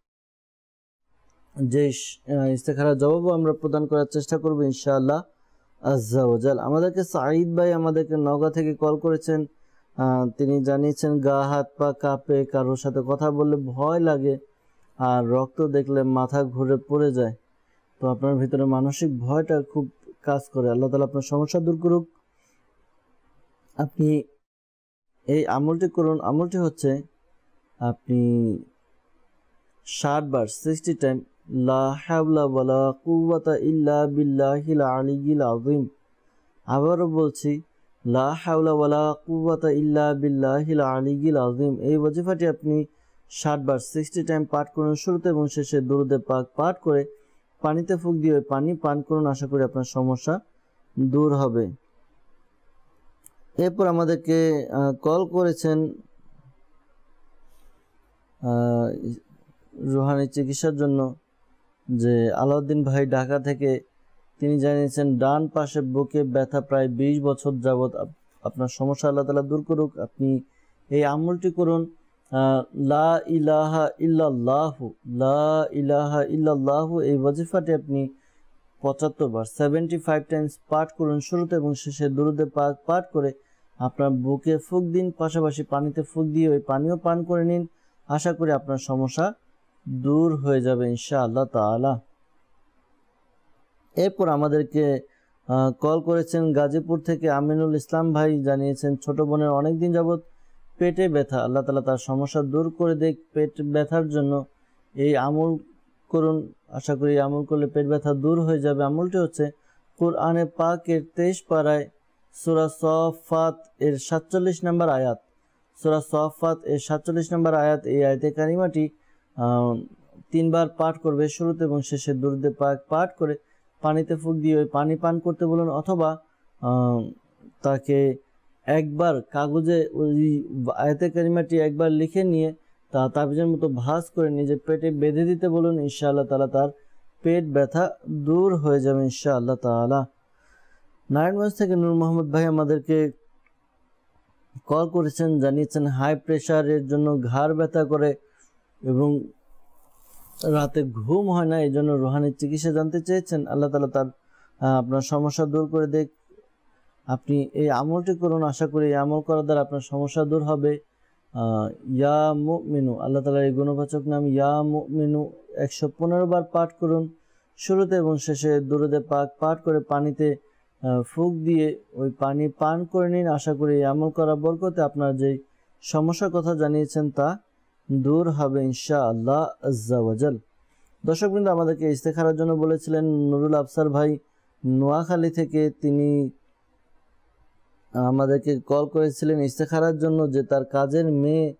যে ইস্তেখারার জবাবও আমরা প্রদান করার চেষ্টা করব ইনশাআল্লাহ আজ্জা ওয়াজাল। আমাদেরকে সাঈদ ভাই আমাদেরকে নওগাঁ থেকে কল করেছেন। তিনি জানিয়েছেন গা হাত পা কাঁপে, কারোর সাথে কথা বললে ভয় লাগে, আর রক্ত দেখলে মাথা ঘুরে পড়ে যায়। তো আপনার ভিতরে মানসিক ভয়টা খুব কাজ করে। আল্লাহ তাআলা আপনার সমস্যা দূর করুক। আপনি এই আমলটি করুন। আমলটি হচ্ছে আপনি 60 বার 60 টাইম লা হাওলা ওয়ালা কুওয়াতা ইল্লা বিল্লাহিল আলিয়্যিল আযীম। আবারও বলছি, লা হাওলা ওয়ালা কুওয়াতা ইল্লা বিল্লাহিল আলিয়্যিল আযীম। এই ওয়াজিফাটি আপনি 60 বার 60 টাইম পাঠ করুন। শুরুতে এবং শেষে দুরূদে পাক পাঠ করে পানিতে ফুঁক দিয়ে পানি পান করুন। আশা করি আপনার সমস্যা দূর হবে। এরপর আমাদেরকে কল করেছেন রুহানি চিকিৎসার জন্য যে আলাউদ্দিন ভাই ঢাকা থেকে। তিনি জানিয়েছেন ডান পাশে বুকে ব্যথা প্রায় 20 বছর যাবত। আপনার সমস্যা আল্লাহ তাআলা দূর করুক। আপনি এই আমলটি করুন, লা ইলাহা ইল্লাল্লাহু, লা ইলাহা ইল্লাল্লাহু। এই ওয়াজিফাটি আপনি 75 বার 75 টাইমস পাঠ করুন। শুরুতে এবং শেষে দুরূদে পাক পাঠ করে আপনার বুকে ফুঁক দিন, পাশাপাশি পানিতে ফুঁক দিয়ে ওই পানিও পান করে নিন। আশা করি আপনার সমস্যা দূর হয়ে যাবে ইনশাআল্লাহ তাআলা। এরপর আমাদেরকে কল করেছেন গাজীপুর থেকে আমিনুল ইসলাম ভাই। জানিয়েছেন ছোট বোনের অনেকদিন যাবত পেটে ব্যথা, আল্লাহ তাআলা তার সমস্যা দূর করে দেখ। পেট ব্যথার জন্য এই আমল করুন। আশা করি আমল করলে পেট ব্যথা দূর হয়ে যাবে। আমলটি হচ্ছে কুরআনে পাকের 23 পারায় সূরা সাফফাত এর 47 নম্বর আয়াত। সূরা সাফফাত এর 47 নম্বর আয়াত। এই আয়াতে কারিমাটি 3 বার পাঠ করবে। শুরুতে এবং শেষে দুরূদে পাক পাঠ করে পানিতে ফুঁক দিয়ে ওই পানি পান করতে বলুন, অথবা তাকে একবার কাগজে ওই আয়াতে কারিমাটি একবার লিখে নিয়ে তা তাবিজের মতো ভাঁজ করে নিজের পেটে বেঁধে দিতে বলুন। ইনশাআল্লাহ তাআলা তার পেট ব্যথা দূর হয়ে যাবে ইনশাআল্লাহ তাআলা। নারায়ণগঞ্জ থেকে নূর মোহাম্মদ ভাই আমাদেরকে কল করেছেন। জানিয়েছেন হাই প্রেশারের জন্য ঘাড় ব্যথা করে এবং রাতে ঘুম হয় না, এই জন্য রুহানি চিকিৎসা জানতে চেয়েছেন। আল্লাহ তাআলা তার আপনার সমস্যা দূর করে দেখ। আপনি এই আমলটি করুন। আশা করি এই আমল করার দ্বারা আপনার সমস্যা দূর হবে। ইয়া মুমিনু, আল্লাহ তাআলার এই গুণবাচক নাম ইয়া মুমিনু 115 বার পাঠ করুন। শুরুতে এবং শেষে দুরূদে পাক পাঠ করে পানিতে ফুঁক দিয়ে ওই পানি পান করে নিন। আশা করি এই আমল করার বরকতে আপনার যে সমস্যার কথা জানিয়েছেন তা দূর হবে ইনশাআল্লাহ আজ্জা ওয়াজাল। দর্শকবৃন্দ, আমাদেরকে ইস্তেখারার জন্য বলেছিলেন নুরুল আফসার ভাই নোয়াখালী থেকে। তিনি আমাদেরকে কল করেছিলেন ইস্তেখারার জন্য যে তার কাজের মেয়ে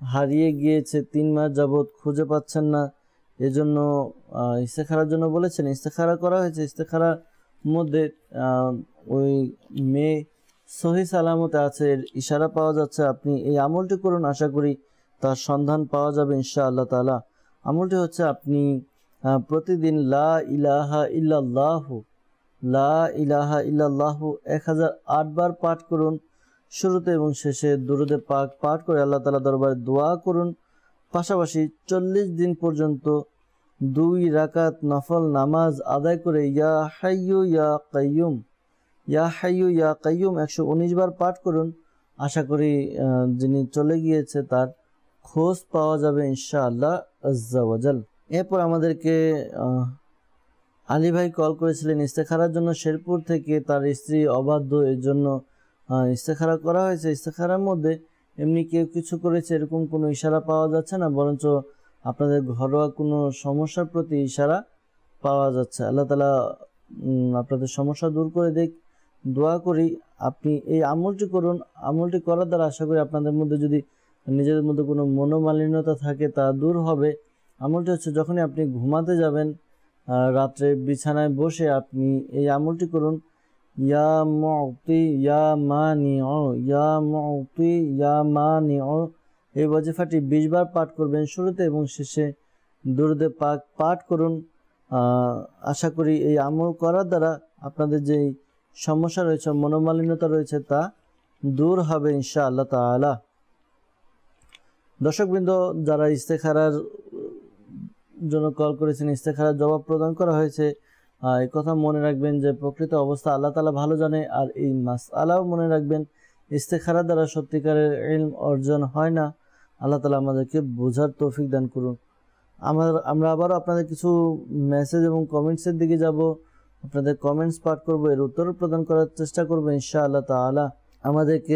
হারিয়ে গিয়েছে, 3 মাস যাবৎ খুঁজে পাচ্ছেন না, এজন্য ইস্তেখারার জন্য বলেছেন। ইস্তেখারা করা হয়েছে, ইস্তেখারার মধ্যে ওই মেয়ে সহি সালামতে আছে, এর ইশারা পাওয়া যাচ্ছে। আপনি এই আমলটি করুন, আশা করি তার সন্ধান পাওয়া যাবে ইনশাআল্লাহ তাআলা। আমলটি হচ্ছে আপনি প্রতিদিন লা ইলাহা ইল্লাল্লাহু 1008 বার পাঠ করুন। শুরুতে এবং শেষে দুরূদে পাক পাঠ করে আল্লাহ তাআলা দরবারে দোয়া করুন। পাশাপাশি 40 দিন পর্যন্ত 2 রাকাত নফল নামাজ আদায় করে ইয়া হাইয়ু ইয়া কাইয়ুম 119 বার পাঠ করুন। আশা করি যিনি চলে গিয়েছে তার খোঁজ পাওয়া যাবে ইনশাআল্লাহ আজ্জা ওয়াজাল। এরপর আমাদেরকে আলী ভাই কল করেছিলেন ইস্তেখারার জন্য শেরপুর থেকে। তার স্ত্রী অবাধ্য, এর জন্য ইস্তেখারা করা হয়েছে। ইস্তেখারার মধ্যে এমনি কেউ কিছু করেছে এরকম কোনো ইশারা পাওয়া যাচ্ছে না, বরঞ্চ আপনাদের ঘরোয়া কোনো সমস্যার প্রতি ইশারা পাওয়া যাচ্ছে। আল্লাহ তাআলা আপনাদের সমস্যা দূর করে দেখ, দোয়া করি আপনি এই আমলটি করুন। আমলটি করার দ্বারা আশা করি আপনাদের মধ্যে যদি নিজেদের মধ্যে কোনো মনোমালিন্যতা থাকে তা দূর হবে। আমলটি হচ্ছে যখনই আপনি ঘুমাতে যাবেন, রাত্রে বিছানায় বসে আপনি এই আমলটি করুন। ইয়া মুতি ইয়া মানিউ ইয়া মুতি ইয়া মানিউ, এই ওয়াজিফাটি 20 বার পাঠ করবেন। শুরুতে এবং শেষে দুরূদে পাক পাঠ করুন। আশা করি এই আমল করার দ্বারা আপনাদের যে সমস্যা রয়েছে, মনোমালিন্যতা রয়েছে, তা দূর হবে ইনশাআল্লাহ তাআলা। দর্শকবৃন্দ, যারা ইস্তেখারার জন্য কল করেছেন, ইস্তেখারার জবাব প্রদান করা হয়েছে। এই কথা মনে রাখবেন যে প্রকৃত অবস্থা আল্লাহ তাআলা ভালো জানে। আর এই মাসআলাও মনে রাখবেন, ইস্তেখারা দ্বারা সত্যিকারের ইলম অর্জন হয় না। আল্লাহ তাআলা আমাদেরকে বোঝার তৌফিক দান করুন। আমরা আবারও আপনাদের কিছু মেসেজ এবং কমেন্টসের দিকে যাব। আপনাদের কমেন্টস পাঠ করব, এর উত্তর প্রদান করার চেষ্টা করব ইনশাআল্লাহ তাআলা। আমাদেরকে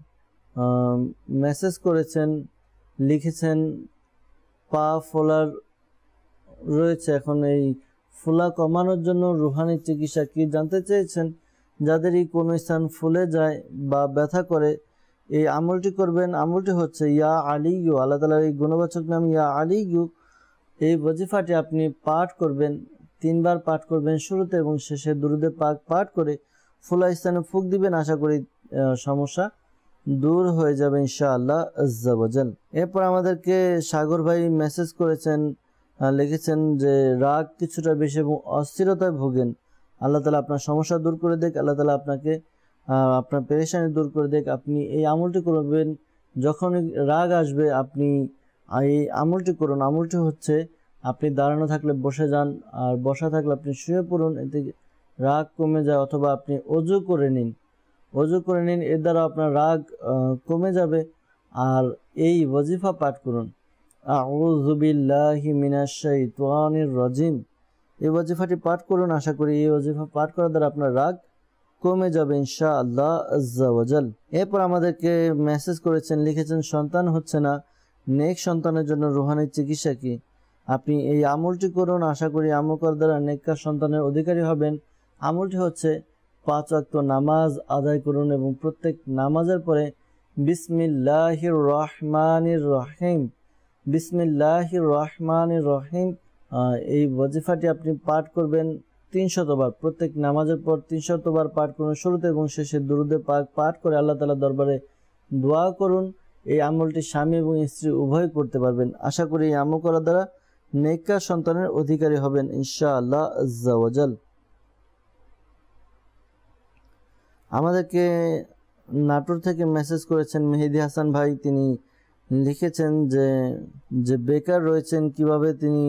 মেসেজ করেছেন, লিখেছেন পা ফোলার রয়েছে, এখন এই ফোলা কমানোর জন্য রুহানি চিকিৎসা কি জানতে চেয়েছেন। যাদেরই কোনো স্থান ফুলে যায় বা ব্যথা করে, এই আমলটি করবেন। আমলটি হচ্ছে ইয়া আলিয়ু, আল্লাহ তাআলার এই গুণবাচক নাম ইয়া আলিয়ু। এই ওয়াজিফাটি আপনি পাঠ করবেন, 3 বার পাঠ করবেন। শুরুতে এবং শেষে দুরূদে পাক পাঠ করে ফোলা স্থানে ফুঁক দিবেন। আশা করি সমস্যা দূর হয়ে যাবে ইনশাআল্লাহ আজ্জা ওয়াজাল। এরপর আমাদেরকে সাগর ভাই মেসেজ করেছেন, লিখেছেন যে রাগ কিছুটা বেশি এবং অস্থিরতায় ভোগেন। আল্লাহ তাআলা আপনার সমস্যা দূর করে দেখ, আল্লাহ তাআলা আপনাকে আপনার পেরেশানি দূর করে দেখ। আপনি এই আমলটি করবেন, যখন রাগ আসবে আপনি এই আমলটি করুন। আমলটি হচ্ছে আপনি দাঁড়ানো থাকলে বসে যান, আর বসা থাকলে আপনি শুয়ে পড়ুন, এতে রাগ কমে যায়। অথবা আপনি অজু করে নিন, এর দ্বারা আপনার রাগ কমে যাবে। আর এই ওয়াজিফা পাঠ করুন, আউযু বিল্লাহি মিনাশ শাইতানির রাজিম। এই ওয়াজিফাটি পাঠ করুন। আশা করি এই ওয়াজিফা পাঠ করার দ্বারা আপনার রাগ কমে যাবে ইনশাআল্লাহ আজ্জা ওয়াজাল। এরপর আমাদেরকে মেসেজ করেছেন, লিখেছেন সন্তান হচ্ছে না, নেক সন্তানের জন্য রুহানি চিকিৎসা কি? আপনি এই আমলটি করুন। আশা করি আমল করার দ্বারা নেককার সন্তানের অধিকারী হবেন। আমলটি হচ্ছে 5 ওয়াক্ত নামাজ আদায় করুন এবং প্রত্যেক নামাজের পরে বিসমিল্লাহির রহমানির রহিম, বিসমিল্লাহির রহমানির রহিম এই ওয়াজিফাটি আপনি পাঠ করবেন 300 বার। প্রত্যেক নামাজের পর 300 বার পাঠ করুন। শুরুতে এবং শেষে দুরূদে পাক পাঠ করে আল্লাহ তাআলার দরবারে দোয়া করুন। এই আমলটি স্বামী এবং স্ত্রী উভয় করতে পারবেন। আশা করি এই আমল করার দ্বারা নেককার সন্তানের অধিকারী হবেন ইনশাআল্লাহ আজ্জা ওয়াজাল। আমাদেরকে নাটোর থেকে মেসেজ করেছেন মেহেদি হাসান ভাই। তিনি লিখেছেন যে বেকার রয়েছেন, কিভাবে তিনি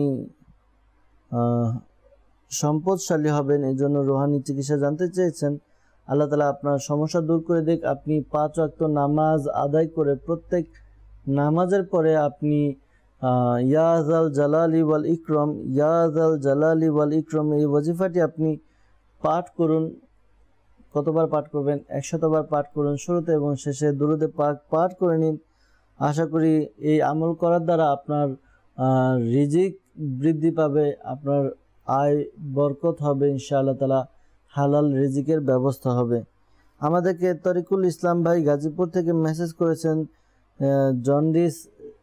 সম্পদশালী হবেন, এই জন্য রুহানি চিকিৎসা জানতে চেয়েছেন। আল্লাহ তাআলা আপনার সমস্যা দূর করে দেখ। আপনি 5 ওয়াক্ত নামাজ আদায় করে প্রত্যেক নামাজের পরে আপনি ইয়া যাল জালালি ওয়াল ইকরাম, ইয়া যাল জালালি ওয়াল ইকরাম এই ওয়াজিফাটি আপনি পাঠ করুন। কতবার পাঠ করবেন? 100 বার পাঠ করুন। শুরুতে এবং শেষে দুরূদে পাক পাঠ করে নিন। আশা করি এই আমল করার দ্বারা আপনার রিজিক বৃদ্ধি পাবে, আপনার আয় বরকত হবে ইনশাআল্লাহ তাআলা, হালাল রিজিকের ব্যবস্থা হবে। আমাদেরকে তরিকুল ইসলাম ভাই গাজীপুর থেকে মেসেজ করেছেন, জন্ডিস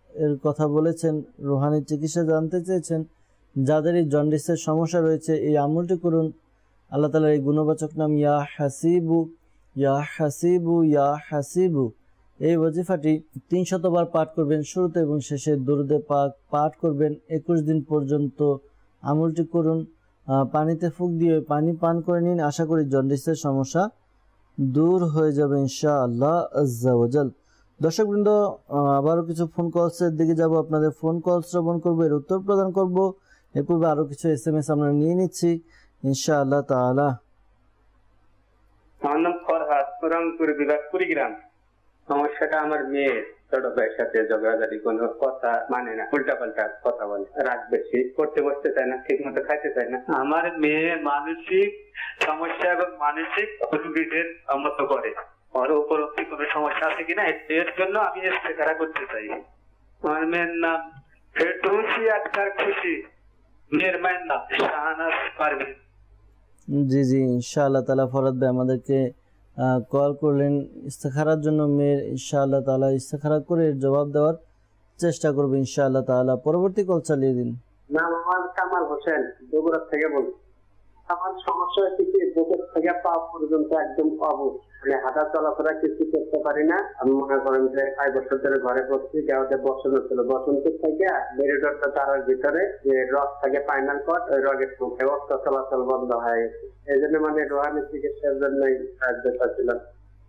এর কথা বলেছেন, রুহানি চিকিৎসা জানতে চেয়েছেন, যাদের এই জন্ডিসের সমস্যা রয়েছে এই আমলটি করুন। আল্লাহ তাআলার এই গুণবাচক নাম ইয়া হাসিবু ইয়া হাসিবু ইয়া হাসিবু, এই ওয়াজিফাটি 300 বার পাঠ করবেন। শুরুতে এবং শেষে দরুদে পাক পাঠ করবেন। 21 দিন পর্যন্ত আমলটি করুন। পানিতে ফুঁক দিয়ে পানি পান করে নিন। আশা করি জন্ডিসের সমস্যা দূর হয়ে যাবে ইনশাআল্লাহ আজ্জা ওয়াজাল। দর্শকবৃন্দ, আবারও কিছু ফোন কলসের দিকে যাব। আপনাদের ফোন কল শ্রবণ করবো, এর উত্তর প্রদান করব। এর পূর্বে আরও কিছু SMS আমরা নিয়ে নিচ্ছি ইনশাআল্লাহ তাআলা। আমার নাম ফরহাদ, রংপুর বিভাগ কুড়িগ্রাম। সমস্যাটা আমার মেয়ে ছোট ভাইয়ের সাথে ঝগড়াঝাটি, কোনো কথা মানে না, উল্টা পাল্টা কথা বলে, রাগ বেশি, পড়তে বসতে চায় না, ঠিক মতো খাইতে চায় না। আমার মেয়ে মানসিক সমস্যা এবং মানসিক রোগীদের মতো করে। ওর উপলব্ধি কোনো সমস্যা আছে কিনা এর জন্য আমি ইস্তেখারা করতে চাই। আমার মেয়ের নাম ফেরদৌসী আক্তার খুশি, মেয়ের মায়ের নাম শাহনাজ পারভীন। জি জি, ইনশাআল্লাহ তাআলা ফরহাদ ভাই আমাদেরকে কল করলেন ইস্তেখারার জন্য। মেয়ের ইনশাআল্লাহ তাআলা ইস্তেখারা করে জবাব দেওয়ার চেষ্টা করবে ইনশাআল্লাহ তাআলা। পরবর্তী কল চালিয়ে দিন। নাম আমার কামাল হোসেন, বগুড়া থেকে বলি। আমার সমস্যা হচ্ছে কি, বুকের থেকে পা পর্যন্ত একদম অবুঝ, মানে হাঁটা চলাফেরা কিছু করতে পারি না। আমি মনে করেন যে 5 বছর ধরে ঘরে পড়ছি, দেওয়াতে বসন্ত ছিল, বসন্ত থেকে মেরুদণ্ডটা তারার ভিতরে যে রক থাকে স্পাইনাল কর্ড, ওই রগের মুখে রক্ত চলাচল বন্ধ হয়ে গেছে। এই জন্য মানে রোহানি চিকিৎসার জন্যই সাহায্য চাচ্ছিলাম।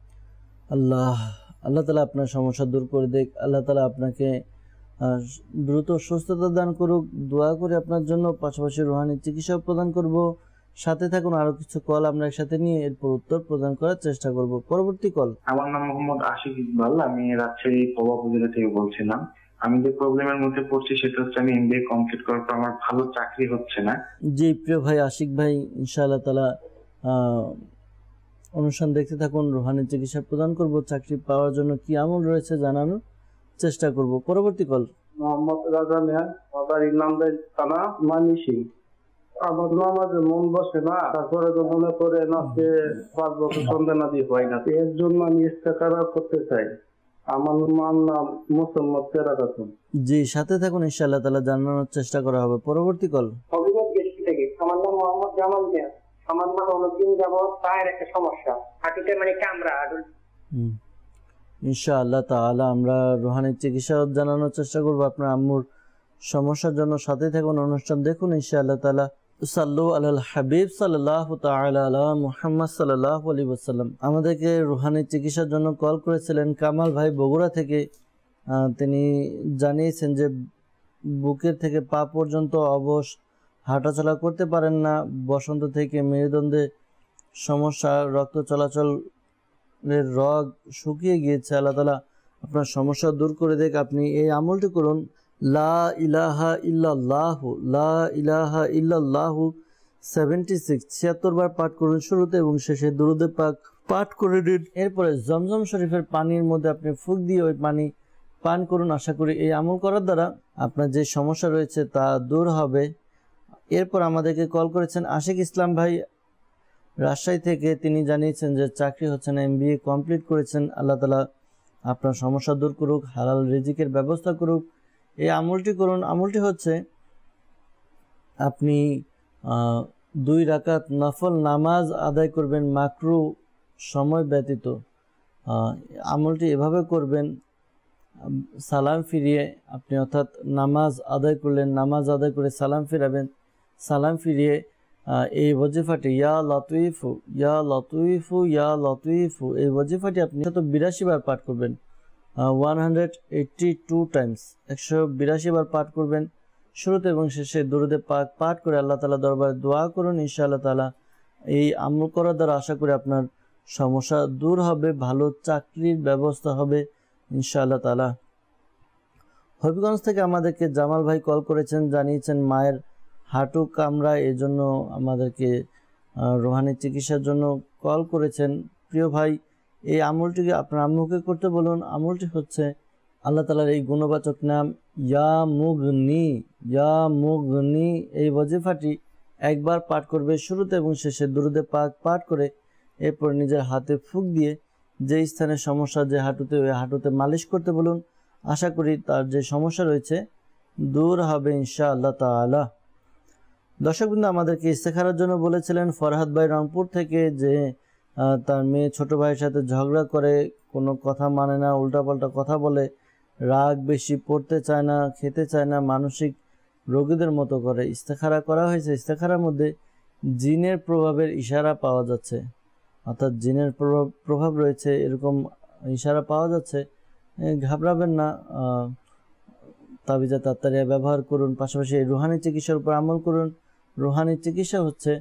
আল্লাহ তাআলা আপনার সমস্যা দূর করে দেখ। আল্লাহ তাআলা আপনাকে দ্রুত সুস্থতা দান করুক। দোয়া করে আপনার জন্য, পাশাপাশি রুহানি চিকিৎসা প্রদান করব। সাথে থাকুন, আরো কিছু কল আমরা একসাথে নিয়ে এরপর উত্তর প্রদান করার চেষ্টা করব। পরবর্তী কল। আমার নাম মোহাম্মদ আশিক ইকবাল, আমি রাজশাহী পবা উপজেলা থেকে বলছিলাম। আমি যে প্রবলেমের মধ্যে পড়ছি সেটা হচ্ছে আমি এমবিএ কমপ্লিট করার পর আমার ভালো চাকরি হচ্ছে না। জি প্রিয় ভাই আশিক ভাই, ইনশাআল্লাহ তাআলা অনুষ্ঠান দেখতে থাকুন, রুহানি চিকিৎসা প্রদান করব। চাকরি পাওয়ার জন্য কি আমল রয়েছে জানানোর চেষ্টা করব। পরবর্তী কল। মোহাম্মদ রাজা মিয়া, বাবার ইমামদের থানা মানিসি। আমার নামাজে মন বসে না, তারপরে তো মনে করে না যে 5 বছর সন্তানাদি হয় না, এর জন্য আমি ইস্তেখারা করতে চাই। আমার মার নাম মোসাম্মদ ফেরাদ হাসান। জি, সাথে থাকুন, ইনশাআল্লাহ তাআলা জানানোর চেষ্টা করা হবে। পরবর্তী কল। অভিযোগ গেছি থেকে। আমার নাম মোহাম্মদ জামাল মিয়া। আমার নাম অনেকদিন যাবত পায়ের একটা সমস্যা, হাঁটুতে মানে কামড়া। ইনশাআল্লাহ তাআলা আমরা রুহানি চিকিৎসা জানানোর চেষ্টা করব আপনার আম্মুর সমস্যার জন্য। সাথে থাকুন, অনুষ্ঠান দেখুন ইনশাআল্লাহ তাআলা। সাল্লু আলাল হাবিব সাল্লাল্লাহু তাআলা আলা মুহাম্মদ সাল্লাল্লাহু আলাইহি ওয়াসাল্লাম। আমাদেরকে রুহানি চিকিৎসার জন্য কল করেছিলেন কামাল ভাই বগুড়া থেকে। তিনি জানিয়েছেন যে বুকের থেকে পা পর্যন্ত অবশ, হাঁটাচলা করতে পারেন না, বসন্ত থেকে মেরুদণ্ডে সমস্যা, রক্ত চলাচলের রগ শুকিয়ে গিয়েছে। আল্লাহ তাআলা আপনার সমস্যা দূর করে দেখ। আপনি এই আমলটি করুন, লা ইলাহা ইল্লাল্লাহু লা ইলাহা ইল্লাল্লাহু 76 বার পাঠ করুন। শুরুতে এবং শেষে দুরূদে পাক পাঠ করে নিন। এরপরে জমজম শরীফের পানির মধ্যে আপনি ফুঁক দিয়ে ওই পানি পান করুন। আশা করি এই আমল করার দ্বারা আপনার যে সমস্যা রয়েছে তা দূর হবে। এরপর আমাদেরকে কল করেছেন আশিক ইসলাম ভাই রাজশাহী থেকে। তিনি জানিয়েছেন যে চাকরি হচ্ছে না, এমবিএ কমপ্লিট করেছেন। আল্লাহ তাআলা আপনার সমস্যা দূর করুক, হালাল রিজিকের ব্যবস্থা করুক। এই আমলটি করুন। আমলটি হচ্ছে আপনি 2 রাকাত নফল নামাজ আদায় করবেন মাকরু সময় ব্যতীত। আমলটি এভাবে করবেন, সালাম ফিরিয়ে আপনি অর্থাৎ নামাজ আদায় করলেন, নামাজ আদায় করে সালাম ফিরাবেন, সালাম ফিরিয়ে এই ওয়াজিফাটি ইয়া লতীফু ইয়া লতীফু ইয়া লতীফু, এই ওয়াজিফাটি আপনি 182 বার পাঠ করবেন। 182 টাইমস 182 বার পাঠ করবেন। শুরুতে এবং শেষে দুরূদে পাক পাঠ করে আল্লাহ তাআলা দরবারে দোয়া করুন। ইনশাআল্লাহ তাআলা এই আমল করার দ্বারা আশা করি আপনার সমস্যা দূর হবে, ভালো চাকরির ব্যবস্থা হবে ইনশাআল্লাহ তাআলা। হবিগঞ্জ থেকে আমাদেরকে জামাল ভাই কল করেছেন, জানিয়েছেন মায়ের হাঁটু কামড়ায়, এজন্য আমাদেরকে রুহানি চিকিৎসার জন্য কল করেছেন। প্রিয় ভাই, এই আমলটিকে আপনার আম্মুকে করতে বলুন। আমলটি হচ্ছে আল্লাহ তাআলার এই গুণবাচক নাম ইয়া মুগনি ইয়া মুগনি। এই ওয়াজিফাটি একবার পাঠ করবে, শুরুতে এবং শেষে দুরূদে পাক পাঠ করে এরপর নিজের হাতে ফুঁক দিয়ে যে স্থানে সমস্যা, যে হাঁটুতে, ওই হাঁটুতে মালিশ করতে বলুন। আশা করি তার যে সমস্যা রয়েছে দূর হবে ইনশাআল্লাহ তাআলা। দর্শকবৃন্দ, আমাদেরকে ইস্তেখারার জন্য বলেছিলেন ফরহাদ ভাই রংপুর থেকে, যে তার মেয়ে ছোট ভাইয়ের সাথে ঝগড়া করে, কোনো কথা মানে না, উল্টাপাল্টা কথা বলে, রাগ বেশি, পড়তে চায় না, খেতে চায় না, মানসিক রোগীদের মতো করে। ইস্তেখারা করা হয়েছে, ইস্তেখারার মধ্যে জিনের প্রভাবের ইশারা পাওয়া যাচ্ছে, অর্থাৎ জিনের প্রভাব রয়েছে এরকম ইশারা পাওয়া যাচ্ছে। ঘাবড়াবেন না, তাবিজা তাত্তারিয়া ব্যবহার করুন, পাশাপাশি রুহানি চিকিৎসার উপর আমল করুন। রুহানি চিকিৎসা হচ্ছে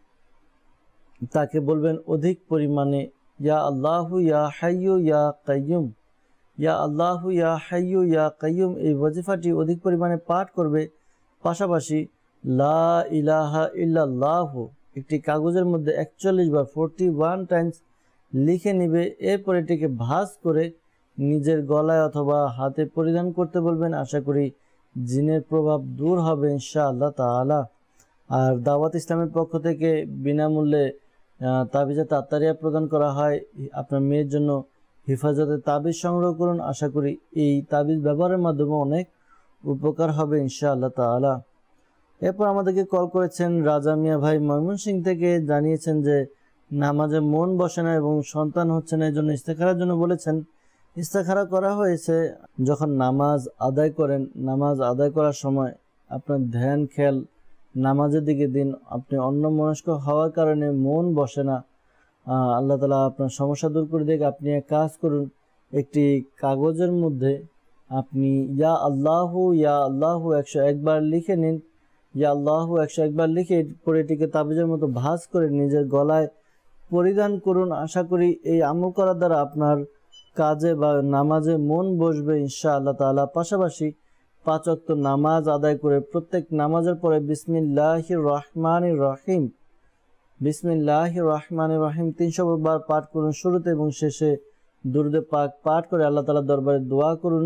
তাকে বলবেন অধিক পরিমাণে ইয়া আল্লাহু ইয়া হাইয়ু ইয়া কাইয়ুম, ইয়া আল্লাহু ইয়া হাইয়ু ইয়া কাইয়ুম, এই ওয়াজিফাটি অধিক পরিমাণে পাঠ করবে। পাশাপাশি লা ইলাহা ইল্লাল্লাহু একটি কাগজের মধ্যে 41 বার 41 টাইমস লিখে নিবে। এরপর এটিকে ভাঁজ করে নিজের গলায় অথবা হাতে পরিধান করতে বলবেন। আশা করি জিনের প্রভাব দূর হবে ইনশাআল্লাহ তাআলা। আর দাওয়াত ইসলামের পক্ষ থেকে বিনামূল্যে তাবিজে তাত্তারিয়া প্রদান করা হয়। আপনার মেয়ের জন্য হেফাজতে তাবিজ সংগ্রহ করুন। আশা করি এই তাবিজ ব্যবহারের মাধ্যমে অনেক উপকার হবে ইনশাআল্লাহ তাআলা। এরপর আমাদেরকে কল করেছেন রাজা মিয়া ভাই ময়মনসিংহ থেকে, জানিয়েছেন যে নামাজে মন বসে না এবং সন্তান হচ্ছে না, এই জন্য ইস্তেখারার জন্য বলেছেন। ইস্তেখারা করা হয়েছে, যখন নামাজ আদায় করেন, নামাজ আদায় করার সময় আপনার ধ্যান খেয়াল নামাজের দিকে দিন। আপনি অন্যমনস্ক হওয়ার কারণে মন বসে না, আল্লাহ তাআলা আপনার সমস্যা দূর করে দেখ। আপনি এক কাজ করুন, একটি কাগজের মধ্যে আপনি ইয়া আল্লাহু 101 বার লিখে নিন। ইয়া আল্লাহু 101 বার লিখে পরে এটিকে তাবিজের মতো ভাঁজ করে নিজের গলায় পরিধান করুন। আশা করি এই আমল করার দ্বারা আপনার কাজে বা নামাজে মন বসবে ইনশাআল্লাহ তাআলা। পাশাপাশি 5 ওয়াক্ত নামাজ আদায় করে প্রত্যেক নামাজের পরে বিসমিল্লাহির রহমানির রহিম, বিসমিল্লাহির রহমানির রহিম 300 বার পাঠ করুন। শুরুতে এবং শেষে দুরূদে পাক পাঠ করে আল্লাহ তাআলার দরবারে দোয়া করুন।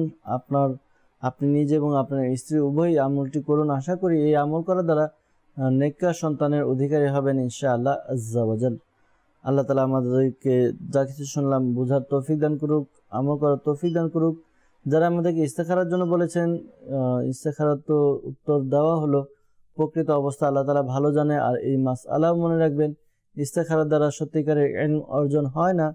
আপনি নিজে এবং আপনার স্ত্রী উভয়ই আমলটি করুন। আশা করি এই আমল করার দ্বারা নেককার সন্তানের অধিকারী হবেন ইনশাআল্লাহ আজ্জা ওয়া জাল। আল্লাহ তাআলা আমাদেরকে যা কিছু শুনলাম বুঝার তৌফিক দান করুক, আমল করার তৌফিক দান করুক। যারা আমাদেরকে ইস্তেখারার জন্য বলেছেন, ইস্তেখারার তো উত্তর দেওয়া হলো। প্রকৃত অবস্থা আল্লাহ তাআলা ভালো জানে। আর এই মাসআলা মনে রাখবেন, ইস্তেখারার দ্বারা সত্যিকারের ইলম অর্জন হয় না।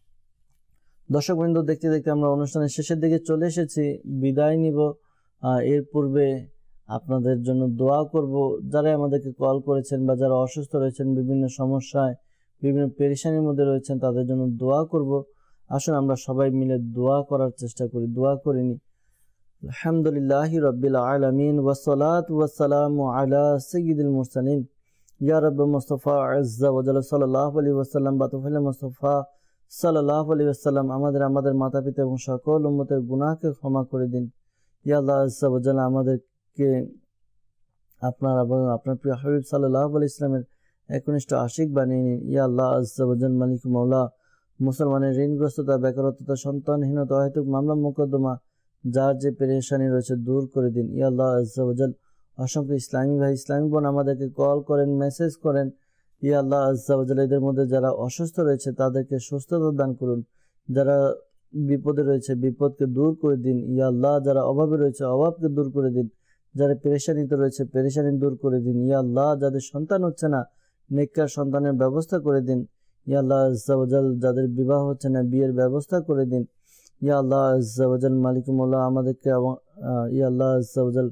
দর্শকবৃন্দ, দেখতে দেখতে আমরা অনুষ্ঠানের শেষের দিকে চলে এসেছি, বিদায় নিব। এর পূর্বে আপনাদের জন্য দোয়া করব। যারা আমাদেরকে কল করেছেন বা যারা অসুস্থ রয়েছেন, বিভিন্ন সমস্যায়, বিভিন্ন পেরেশানির মধ্যে রয়েছেন, তাদের জন্য দোয়া করব। আসুন আমরা সবাই মিলে দোয়া করার চেষ্টা করি। দোয়া করিনি। আলহামদুলিল্লাহি রাব্বিল আলামিন ওয়াসসালাতু ওয়াসসালামু আলা সাইয়্যিদিল মুরসালিন ইয়া রাব্বি মুস্তাফা আযজা ওয়া জাল্লা সাল্লাল্লাহু আলাইহি ওয়াসাল্লাম বাতুফিল মুস্তাফা সাল্লাল্লাহু আলাইহি ওয়াসাল্লাম আমাদের মাতা-পিতা এবং সকল উম্মতের গুনাহকে ক্ষমা করে দিন। ইয়া আল্লাহ আযজা ওয়া জাল্লা আমাদেরকে আপনার এবং আপনার প্রিয় হাবিব সাল্লাল্লাহু আলাইহি ওয়াসাল্লামের একনিষ্ঠ আশিক বানিয়ে নিন। ইয়া আল্লাহ আযজা ওয়া জাল মালিক মাওলা, মুসলমানের ঋণগ্রস্ততা, বেকারত্বতা, সন্তানহীনতা, অহেতুক মামলা মোকদ্দমা, যার যে পেরেশানি রয়েছে দূর করে দিন। ইয়া আল্লাহ আযজা ওয়া জাল অসংখ্য ইসলামী ভাই, ইসলামী বোন আমাদেরকে কল করেন, মেসেজ করেন। ইয়া আল্লাহ আযজা ওয়া জাল এদের মধ্যে যারা অসুস্থ রয়েছে তাদেরকে সুস্থতা দান করুন। যারা বিপদে রয়েছে বিপদকে দূর করে দিন। ইয়া আল্লাহ যারা অভাবে রয়েছে অভাবকে দূর করে দিন। যারা পেরেশানিতে রয়েছে পেরেশানি দূর করে দিন। ইয়া আল্লাহ যাদের সন্তান হচ্ছে না নেককার সন্তানের ব্যবস্থা করে দিন। ইয়া আল্লাহ আযজা ওয়া জাল যাদের বিবাহ হচ্ছে না বিয়ের ব্যবস্থা করে দিন। ইয়া আল্লাহ আযজা ওয়া জাল মালিক মাওলা আমাদেরকে ইয়া আল্লাহ আযজা ওয়া জাল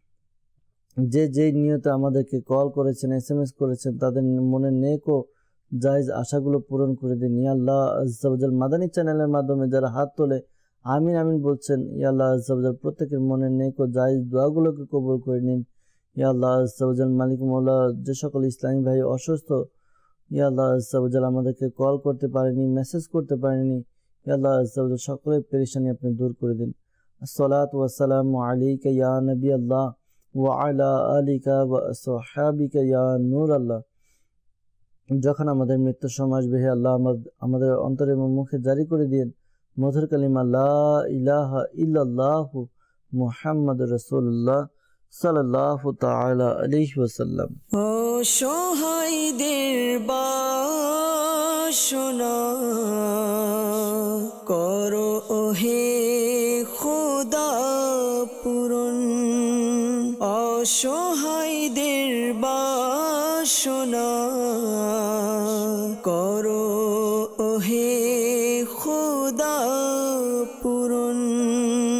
যে নিয়তে আমাদেরকে কল করেছেন, SMS করেছেন, তাদের মনের নেক ও জায়েজ আশাগুলো পূরণ করে দিন। ইয়া আল্লাহ আযজা ওয়া জাল মাদানী চ্যানেলের মাধ্যমে যারা হাত তোলে আমিন আমিন বলছেন, ইয়া আল্লাহ আযজা ওয়া জাল প্রত্যেকের মনের নেক ও জায়েজ দোয়াগুলোকে কবুল করে নিন। ইয়া আল্লাহ আযজা ওয়া জাল মালিক মাওলা যে সকল ইসলামী ভাই অসুস্থ, ইয়া আল্লাহ আযজা ওয়া জাল আমাদেরকে কল করতে পারেনি, মেসেজ করতে পারেনি, ইয়া আল্লাহ আযজা ওয়া জাল সকলের পেরেশানি আপনি দূর করে দিন। আসসালাতু ওয়াসসালামু আলাইকা ইয়া নবী আল্লাহ ওয়া আলা আলিকা ওয়া আসহাবিকা ইয়া নূর আল্লাহ। যখন আমাদের মৃত্যুর সময় আসবে, হে আল্লাহ আমাদের অন্তরে এবং মুখে জারি করে দিন মধুর কালিমা লা ইলাহা ইল্লাল্লাহু মুহাম্মাদুর রাসূলুল্লাহ সাল্লাল্লাহু তাআলা আলাইহি ওয়াসাল্লাম। ও সহায়দের বাসনা করো হে খোদা অসহায়দের বাসনা করো ওহে খোদা পূরণ।